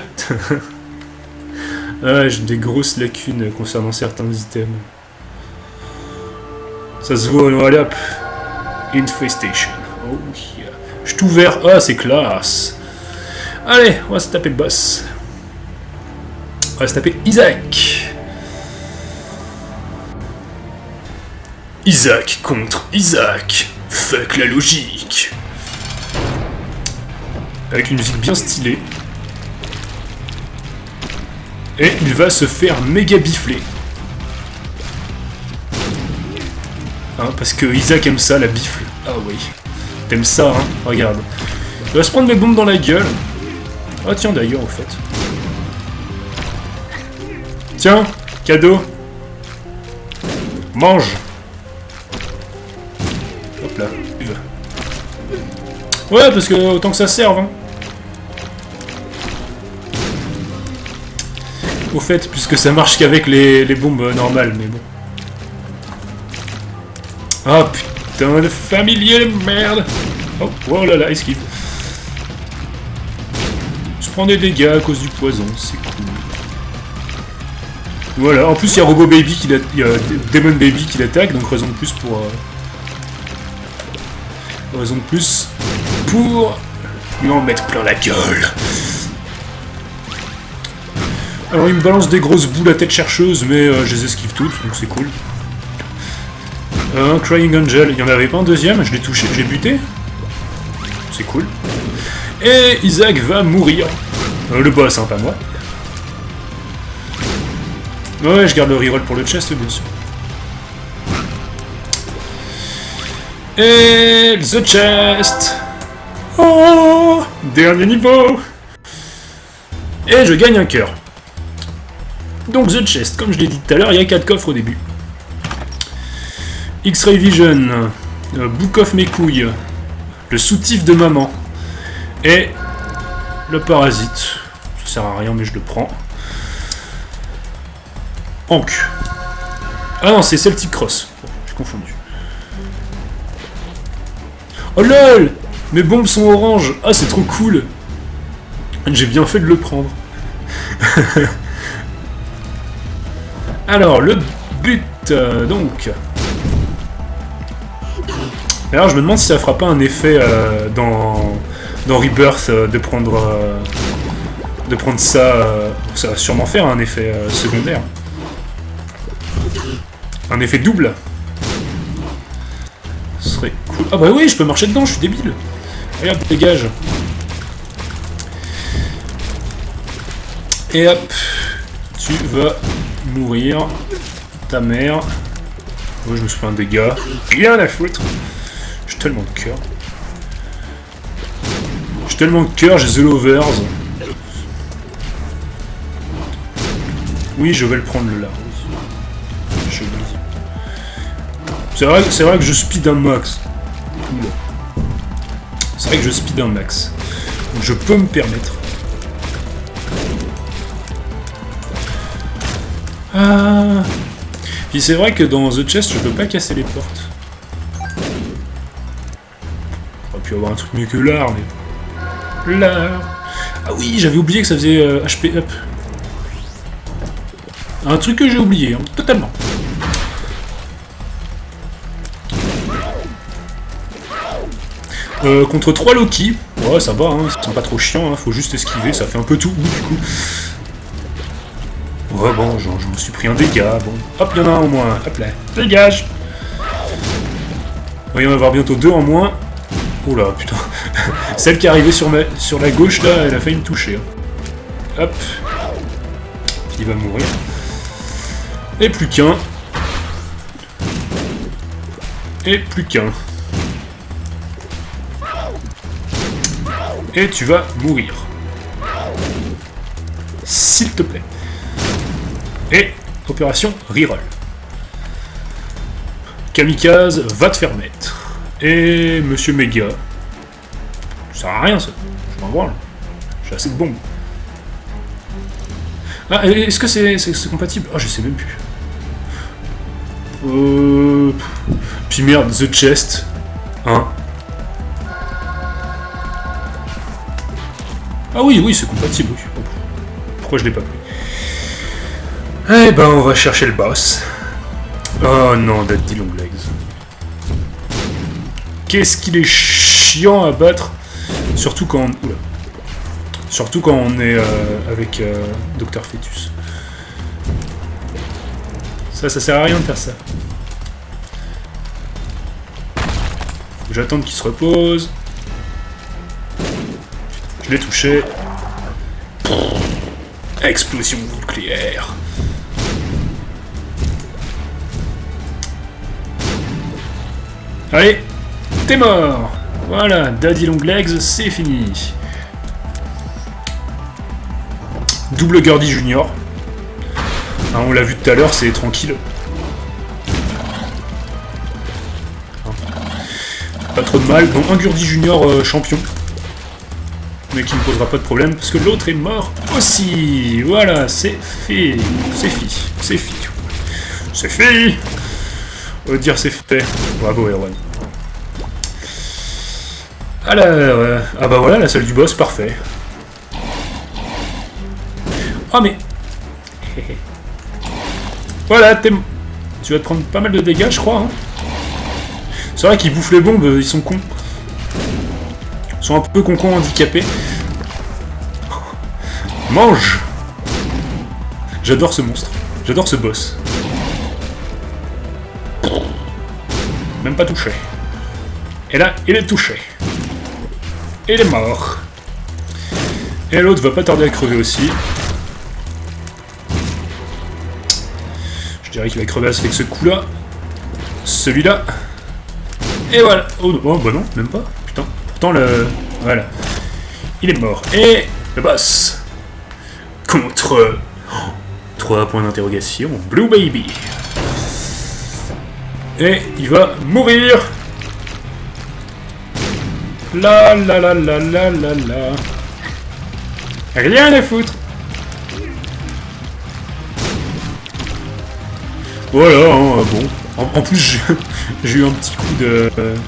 Ah, j'ai des grosses lacunes concernant certains items. Ça se voit, allez hop. Infestation. Oh yeah. Je suis tout vert. Ah, c'est classe. Allez, on va se taper le boss. On va se taper Isaac. Isaac contre Isaac. Fuck la logique. Avec une musique bien stylée. Et il va se faire méga bifler. Hein, parce que Isaac aime ça, la bifle. Ah oui. T'aimes ça, hein? Regarde. Il va se prendre mes bombes dans la gueule. Ah tiens, d'ailleurs, au fait. Tiens, cadeau. Mange. Hop là, vive. Ouais, parce que autant que ça serve, hein. Au fait, puisque ça marche qu'avec les, les bombes normales, mais bon. Ah putain de familier de merde. Oh, oh là là, esquive. Je prends des dégâts à cause du poison, c'est cool. Voilà, en plus il y a Robo Baby qui il y a Demon Baby qui l'attaque, donc raison de plus pour... Euh... Raison de plus pour lui en mettre plein la gueule. Alors il me balance des grosses boules à tête chercheuse, mais euh, je les esquive toutes, donc c'est cool. Un Crying Angel, il y en avait pas un deuxième, je l'ai touché, j'ai buté. C'est cool. Et Isaac va mourir. Euh, le boss, hein, pas moi. Ouais, je garde le reroll pour le chest, bien sûr. Et The Chest. Oh, dernier niveau. Et je gagne un cœur. Donc The Chest, comme je l'ai dit tout à l'heure, il y a quatre coffres au début. X-Ray Vision, euh, Book of mes couilles, le soutif de maman, et le parasite. Ça sert à rien mais je le prends. Hank. Ah non, c'est Celtic Cross. Oh, j'ai confondu. Oh lol! Mes bombes sont oranges. Ah, c'est trop cool. J'ai bien fait de le prendre. Alors, le but, euh, donc... Alors, je me demande si ça fera pas un effet euh, dans, dans Rebirth euh, de prendre... Euh, de prendre ça... Euh, ça va sûrement faire un effet euh, secondaire. Un effet double. Ce serait cool. Ah bah oui, je peux marcher dedans, je suis débile. Regarde, dégage. Et hop, tu vas mourir. Ta mère. Oh, je me suis fait un dégât. Rien à foutre. J'ai tellement de cœur. J'ai tellement de cœur, j'ai The Lovers. Oui, je vais le prendre le là. Je C'est vrai, c'est vrai que je speed un max. C'est vrai que je speed un max. Donc je peux me permettre. Ah. Puis c'est vrai que dans The Chest, je peux pas casser les portes. On aurait pu avoir un truc mieux que l'art, mais... L'art... Ah oui, j'avais oublié que ça faisait euh, H P up. Un truc que j'ai oublié, hein, totalement. Euh, contre trois Loki, ouais ça va, hein, ils sont pas trop chiants, hein, faut juste esquiver, ça fait un peu tout, du coup. Ouais bon, genre, je me suis pris un dégât, bon. Hop, il y en a un en moins, hop là, dégage. Il va y en avoir bientôt deux en moins. Oh là, putain. Celle qui est arrivée sur, ma... sur la gauche, là, elle a failli me toucher. Hein. Hop. Puis il va mourir. Et plus qu'un. Et plus qu'un. Et tu vas mourir. S'il te plaît. Et opération reroll. Kamikaze, va te faire mettre. Et Monsieur Méga. Ça sert à rien ça. Je m'en branle. J'ai assez de bombes. Ah, est-ce que c'est c'est compatible? Ah, oh, je sais même plus. Euh... Puis merde, The Chest. Hein? Ah oui, oui, c'est compatible, oui. Pourquoi je l'ai pas pris? Eh ben, on va chercher le boss. Oh non, Daddy Longlegs. Qu'est-ce qu'il est chiant à battre. Surtout quand on... Oula. Surtout quand on est euh, avec euh, Docteur Fetus. Ça, ça sert à rien de faire ça. J'attends qu'il se repose. Je l'ai touché. Explosion nucléaire. Allez, t'es mort. Voilà, Daddy Longlegs, c'est fini. Double Gurdy Junior. Hein, on l'a vu tout à l'heure, c'est tranquille. Pas trop de mal. Bon, un Gurdy Junior euh, champion. Mais qui ne posera pas de problème, parce que l'autre est mort aussi. Voilà, c'est fait. C'est fi. C'est fi. C'est fi. On va dire c'est fait. Bravo, Erwan. Alors, euh, ah bah voilà, la salle du boss, parfait. Oh mais... Voilà, t'es... Tu vas te prendre pas mal de dégâts, je crois. Hein. C'est vrai qu'ils bouffent les bombes, ils sont cons. Ils sont un peu con-con handicapés. Mange! J'adore ce monstre. J'adore ce boss. Même pas touché. Et là, il est touché. Et il est mort. Et l'autre va pas tarder à crever aussi. Je dirais qu'il va crever avec ce coup-là. Celui-là. Et voilà. Oh, oh bah non, même pas. Putain. Pourtant, le... Voilà. Il est mort. Et le boss. Contre... Oh, trois points d'interrogation. Blue Baby. Et il va mourir. La la la la la la la. Rien à foutre. Voilà, hein, bon. En, en plus, j'ai eu un petit coup de...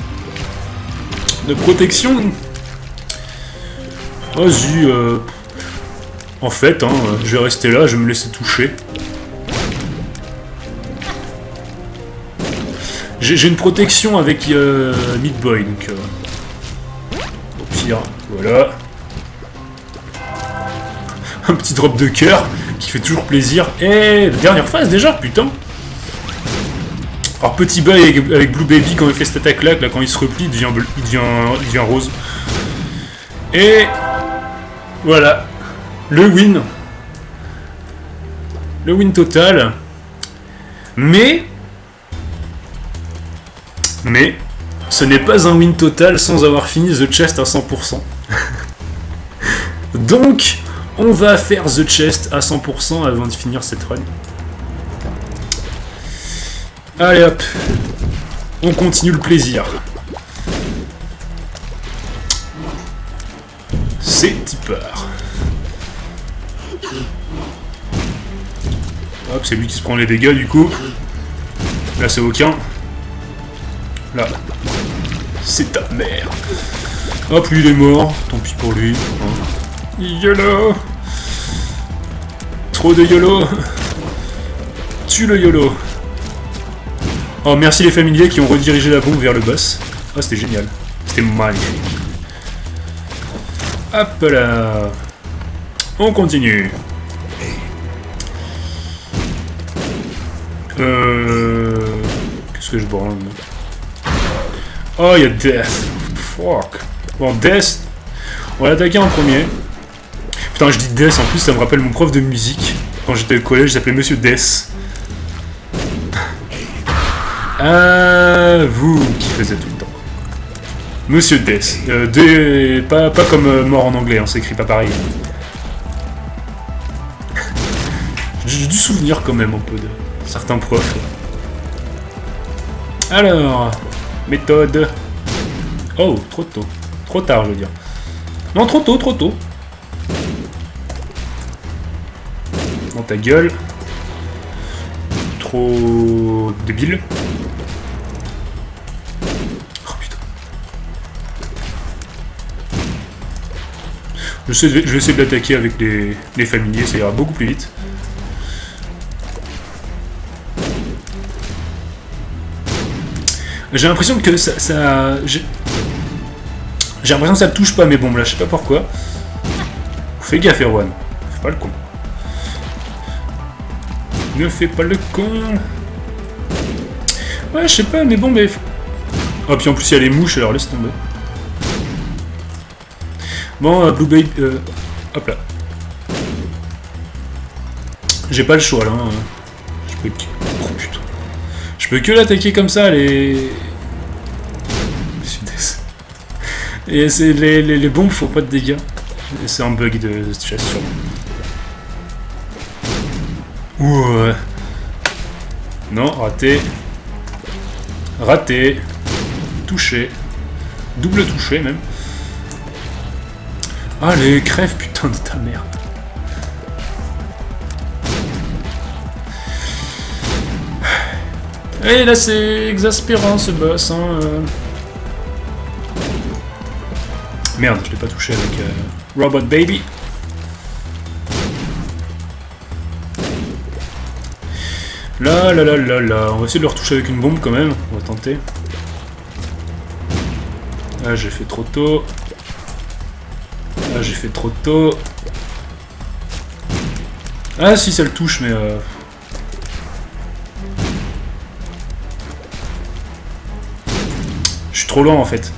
de protection. Vas-y, euh... en fait, hein, je vais rester là, je vais me laisser toucher. J'ai une protection avec euh, Meat Boy, donc... Euh, au pire, voilà. Un petit drop de cœur, qui fait toujours plaisir. Et dernière phase déjà, putain. Alors petit bug avec, avec Blue Baby, quand il fait cette attaque-là, là, quand il se replie, il devient, il, devient, il devient rose. Et... voilà. Le win. le win total. Mais... Mais... Ce n'est pas un win total sans avoir fini The Chest à cent pour cent. Donc, on va faire The Chest à cent pour cent avant de finir cette run. Allez hop, on continue le plaisir. C'est tipeur. Hop, c'est lui qui se prend les dégâts du coup. Là c'est aucun. Là, c'est ta mère. Hop, lui il est mort, tant pis pour lui. YOLO. Trop de YOLO. Tue le YOLO. Oh, merci les familiers qui ont redirigé la bombe vers le boss. Ah, c'était génial. C'était magnifique. Hop là. On continue. Euh... Qu'est-ce que je branle? Oh, il y a Death. Fuck. Bon, Death. On va l'attaquer en premier. Putain, je dis Death, en plus ça me rappelle mon prof de musique. Quand j'étais au collège, il s'appelait Monsieur Death. Ah, vous qui faisiez tout le temps. Monsieur Death. Euh, de... pas, pas comme euh, mort en anglais, hein, c'est écrit pas pareil. J'ai du souvenir quand même un peu de certains profs. Alors, méthode. Oh, trop tôt. Trop tard, je veux dire. Non, trop tôt, trop tôt. Dans ta gueule. Trop débile. Oh putain. Je, sais, je vais essayer de l'attaquer avec les, les familiers, ça ira beaucoup plus vite. J'ai l'impression que ça... ça j'ai l'impression que ça le touche pas mes bombes là, je sais pas pourquoi. Fais gaffe Erwan, fais pas le con. Ne fais pas le con. Ouais, je sais pas, mais bon, mais... Oh, puis en plus il y a les mouches, alors laisse tomber. Bon, euh, Blue Baby... Euh, hop là. J'ai pas le choix là. Hein. Je peux que... Oh putain. Je peux que l'attaquer comme ça, les... Et c'est les, les, les bombes font pas de dégâts. C'est un bug de cette chasse sûrement. Ouais. Non, raté. Raté. Touché. Double touché même. Allez, crève putain de ta merde. Et là c'est exaspérant ce boss hein. Euh... Merde, je l'ai pas touché avec euh, Robot Baby. Là, là, là, là, là. On va essayer de le retoucher avec une bombe quand même. On va tenter. Ah, j'ai fait trop tôt. Ah, j'ai fait trop tôt. Ah, si, ça le touche, mais... Euh... Je suis trop lent en fait.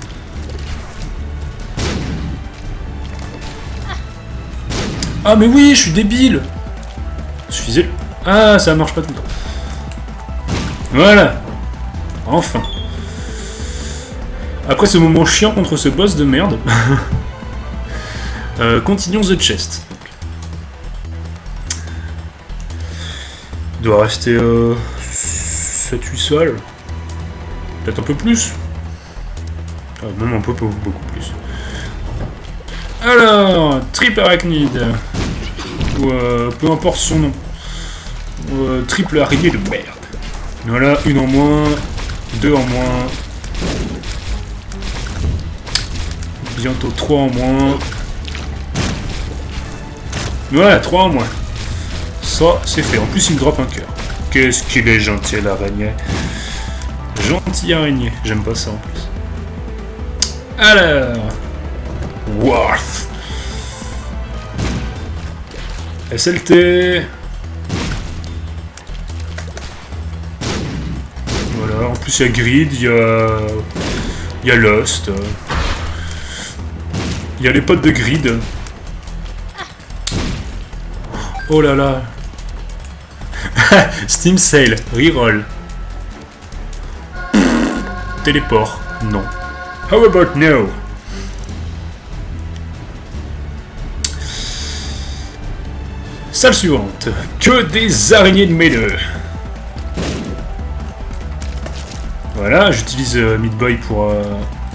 Ah mais oui, je suis débile. Suffisait. Ah, ça marche pas tout le temps. Voilà. Enfin. Après ce moment chiant contre ce boss de merde. euh, continuons The Chest. Il doit rester euh, sept huit sols. Peut-être un peu plus. Ah, même un peu, beaucoup plus. Alors, triple arachnide. Ou euh, peu importe son nom. Ou, euh, triple araignée de merde. Voilà, une en moins. Deux en moins. Bientôt trois en moins. Voilà, trois en moins. Ça, c'est fait. En plus, il me drop un cœur. Qu'est-ce qu'il est gentil, l'araignée. Gentil araignée. J'aime pas ça en plus. Alors... Worth. S L T. Voilà, en plus il y a Grid, il y a... Il y a Lost. Il y a les potes de Grid. Oh là là. Steam Sale, reroll. Téléport, non. How about no? Salle suivante. Que des araignées de mêlée. Voilà, j'utilise euh, Meat Boy pour... Euh...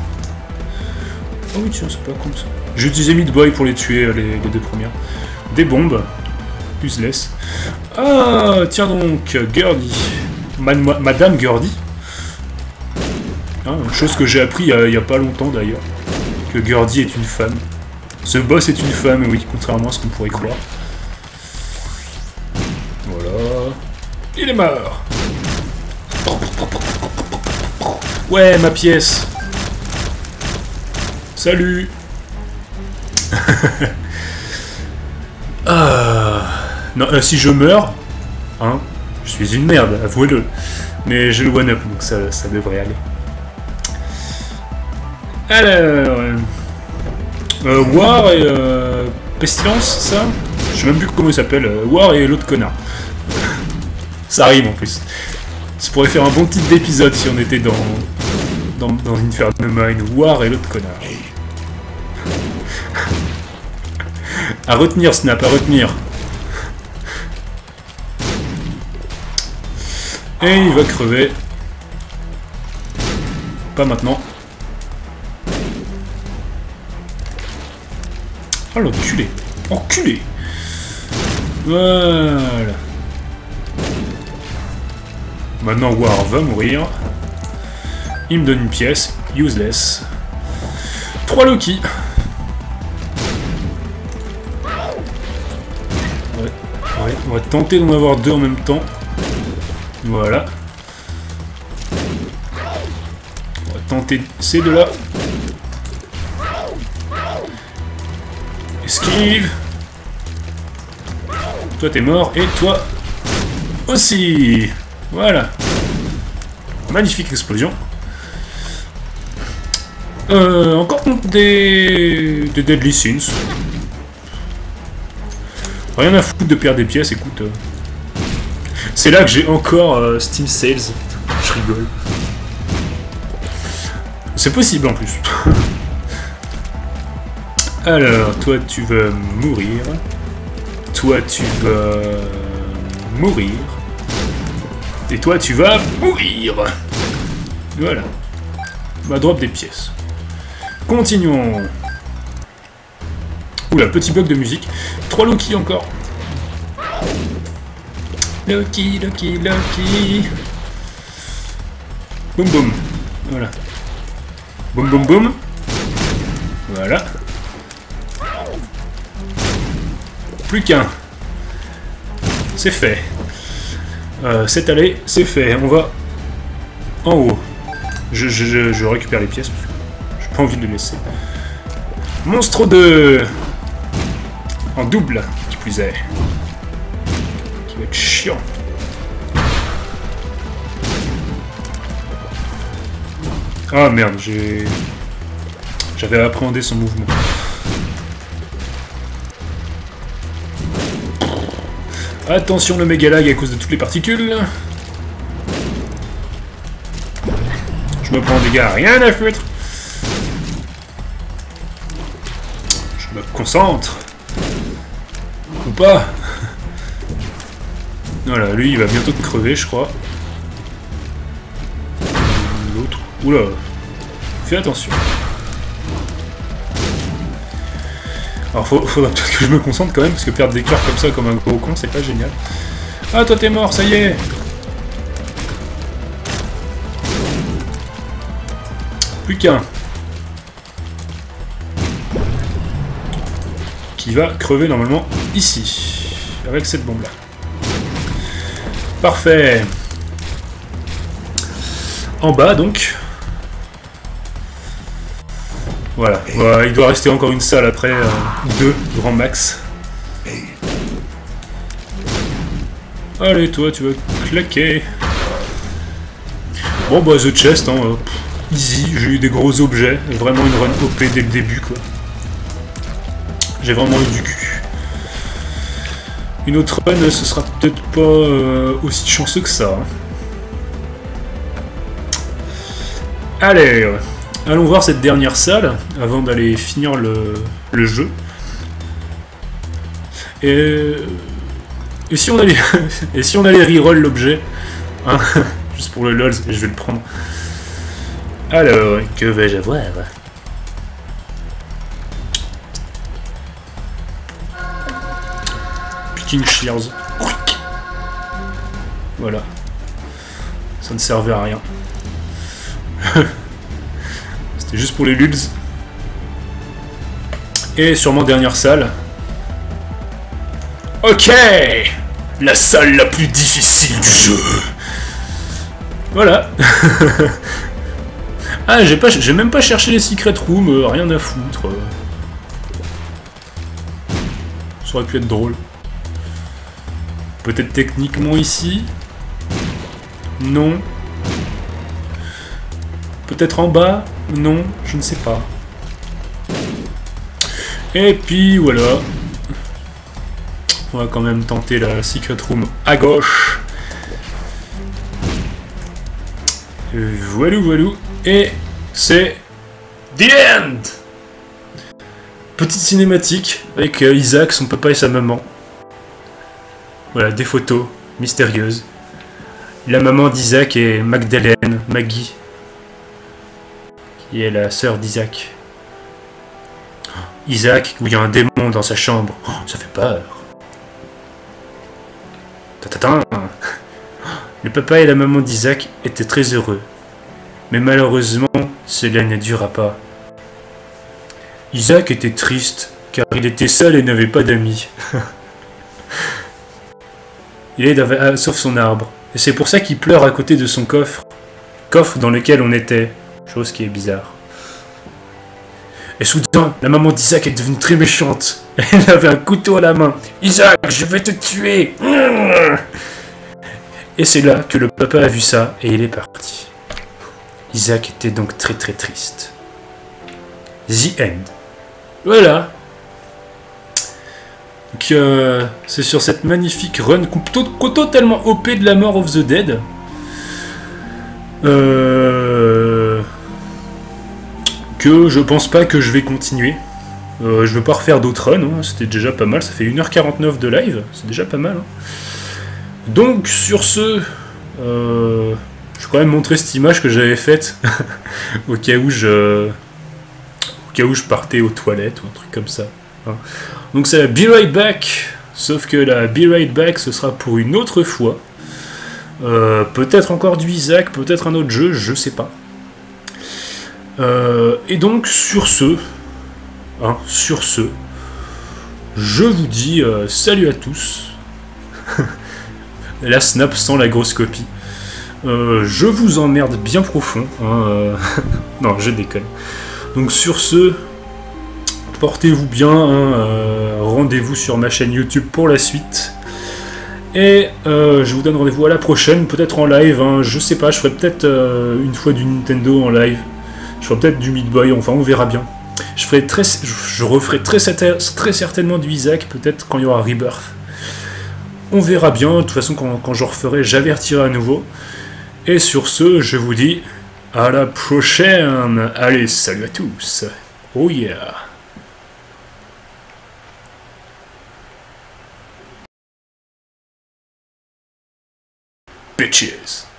Oh oui, tiens, c'est pas con ça. J'ai utilisé Meat Boy pour les tuer, les, les deux premières. Des bombes. Useless. Ah, tiens donc, Gurdy. Ma ma Madame Gurdy. Ah, une chose que j'ai appris il n'y a, a pas longtemps d'ailleurs. Que Gurdy est une femme. Ce boss est une femme, oui, contrairement à ce qu'on pourrait croire. Voilà. Il est mort. Ouais, ma pièce. Salut. Ah. Non, euh, si je meurs, hein, je suis une merde, avouez-le. Mais j'ai le one-up, donc ça, ça devrait aller. Alors... Euh, War et... Euh, Pestilence, ça? Je sais même plus comment il s'appelle. Euh, War et l'autre connard. Ça rime en plus. Ça pourrait faire un bon titre d'épisode si on était dans... Dans, dans Inferno Mine. War et l'autre connard. À retenir, Snap, à retenir. Et il va crever. Pas maintenant. Oh l'enculé. Enculé. Voilà. Maintenant War va mourir. Il me donne une pièce. Useless. trois Loki. Ouais. Ouais. On va tenter d'en avoir deux en même temps. Voilà. On va tenter ces deux-là. Esquive. Toi t'es mort et toi aussi. Voilà. Magnifique explosion. Euh, encore des... des Deadly Sins. Rien à foutre de perdre des pièces, écoute. Euh... C'est là que j'ai encore euh, Steam Sales. Je rigole. C'est possible en plus. Alors, toi tu vas mourir. Toi tu vas mourir. Et toi tu vas mourir. Voilà. Bah drop des pièces. Continuons. Oula, petit bug de musique. trois Loki encore. Loki, Loki, Loki. Boum boum. Voilà. Boum boum boum. Voilà. Plus qu'un. C'est fait. Euh, cette allée, c'est fait. On va en haut. Je, je, je, je récupère les pièces parce que j'ai pas envie de les laisser. Monstre deux. En double, qui plus est. Qui va être chiant. Ah merde, j'ai... J'avais appréhendé son mouvement. Attention le méga lag à cause de toutes les particules. Je me prends des gars, rien à foutre. Je me concentre. Ou pas. Voilà, lui il va bientôt crever je crois. L'autre. Oula. Fais attention. Alors faut, faudra peut-être que je me concentre quand même, parce que perdre des cœurs comme ça, comme un gros con, c'est pas génial. Ah, toi t'es mort, ça y est. Plus qu'un. Qui va crever normalement ici, avec cette bombe-là. Parfait. En bas donc. Voilà, voilà, il doit rester encore une salle après, euh, deux, grand max. Allez, toi, tu vas claquer. Bon, bah, The Chest, hein, euh, easy, j'ai eu des gros objets, vraiment une run O P dès le début, quoi. J'ai vraiment eu du cul. Une autre run, ce sera peut-être pas euh, aussi chanceux que ça. Hein. Allez, allons voir cette dernière salle avant d'aller finir le, le jeu. Et, et si on allait et si on allait reroll l'objet, hein, juste pour le lol, je vais le prendre. Alors, que vais-je avoir? Picking Shears. Voilà. Ça ne servait à rien. C'était juste pour les lulz. Et sûrement dernière salle. Ok, la salle la plus difficile du jeu. Voilà. Ah, j'ai pas, j'ai même pas cherché les secret rooms, euh, rien à foutre. Ça aurait pu être drôle. Peut-être techniquement ici. Non. Peut-être en bas. Non, je ne sais pas. Et puis voilà. On va quand même tenter la secret room à gauche. Voilou, voilou. Et c'est The End. Petite cinématique avec euh, Isaac, son papa et sa maman. Voilà, des photos mystérieuses. La maman d'Isaac est Magdalene, Maggie, qui est la sœur d'Isaac. Isaac, où il y a un démon dans sa chambre. Oh, ça fait peur. Tatatin. Le papa et la maman d'Isaac étaient très heureux. Mais malheureusement, cela ne dura pas. Isaac était triste, car il était seul et n'avait pas d'amis. Il est dans... sauf son arbre. Et c'est pour ça qu'il pleure à côté de son coffre. Coffre dans lequel on était. Chose qui est bizarre. Et soudain, la maman d'Isaac est devenue très méchante. Elle avait un couteau à la main. « Isaac, je vais te tuer !» Et c'est là que le papa a vu ça et il est parti. Isaac était donc très très triste. The End. Voilà. Donc euh, c'est sur cette magnifique run totalement O P de la mort of the Dead. Euh, que je pense pas que je vais continuer. Euh, je veux pas refaire d'autres runs, hein. C'était déjà pas mal, ça fait une heure quarante-neuf de live, c'est déjà pas mal. Hein. Donc sur ce, euh, je vais quand même montrer cette image que j'avais faite au cas où je, au cas où je partais aux toilettes ou un truc comme ça. Hein. Donc c'est la Be Right Back, sauf que la Be Right Back ce sera pour une autre fois. Euh, peut-être encore du Isaac, peut-être un autre jeu, je sais pas. Euh, et donc sur ce, hein, sur ce, je vous dis euh, salut à tous. La snap sans la grosse copie. Euh, je vous emmerde bien profond. Hein, euh... non, je déconne. Donc sur ce, portez-vous bien. Hein, euh, rendez-vous sur ma chaîne YouTube pour la suite. Et euh, je vous donne rendez-vous à la prochaine, peut-être en live. Hein, je sais pas, je ferai peut-être euh, une fois du Nintendo en live. Je ferai peut-être du Meat Boy, enfin on verra bien. Je, ferai très, je referai très, très certainement du Isaac, peut-être quand il y aura Rebirth. On verra bien, de toute façon quand, quand je referai, j'avertirai à nouveau. Et sur ce, je vous dis à la prochaine. Allez, salut à tous. Oh yeah. Bitches.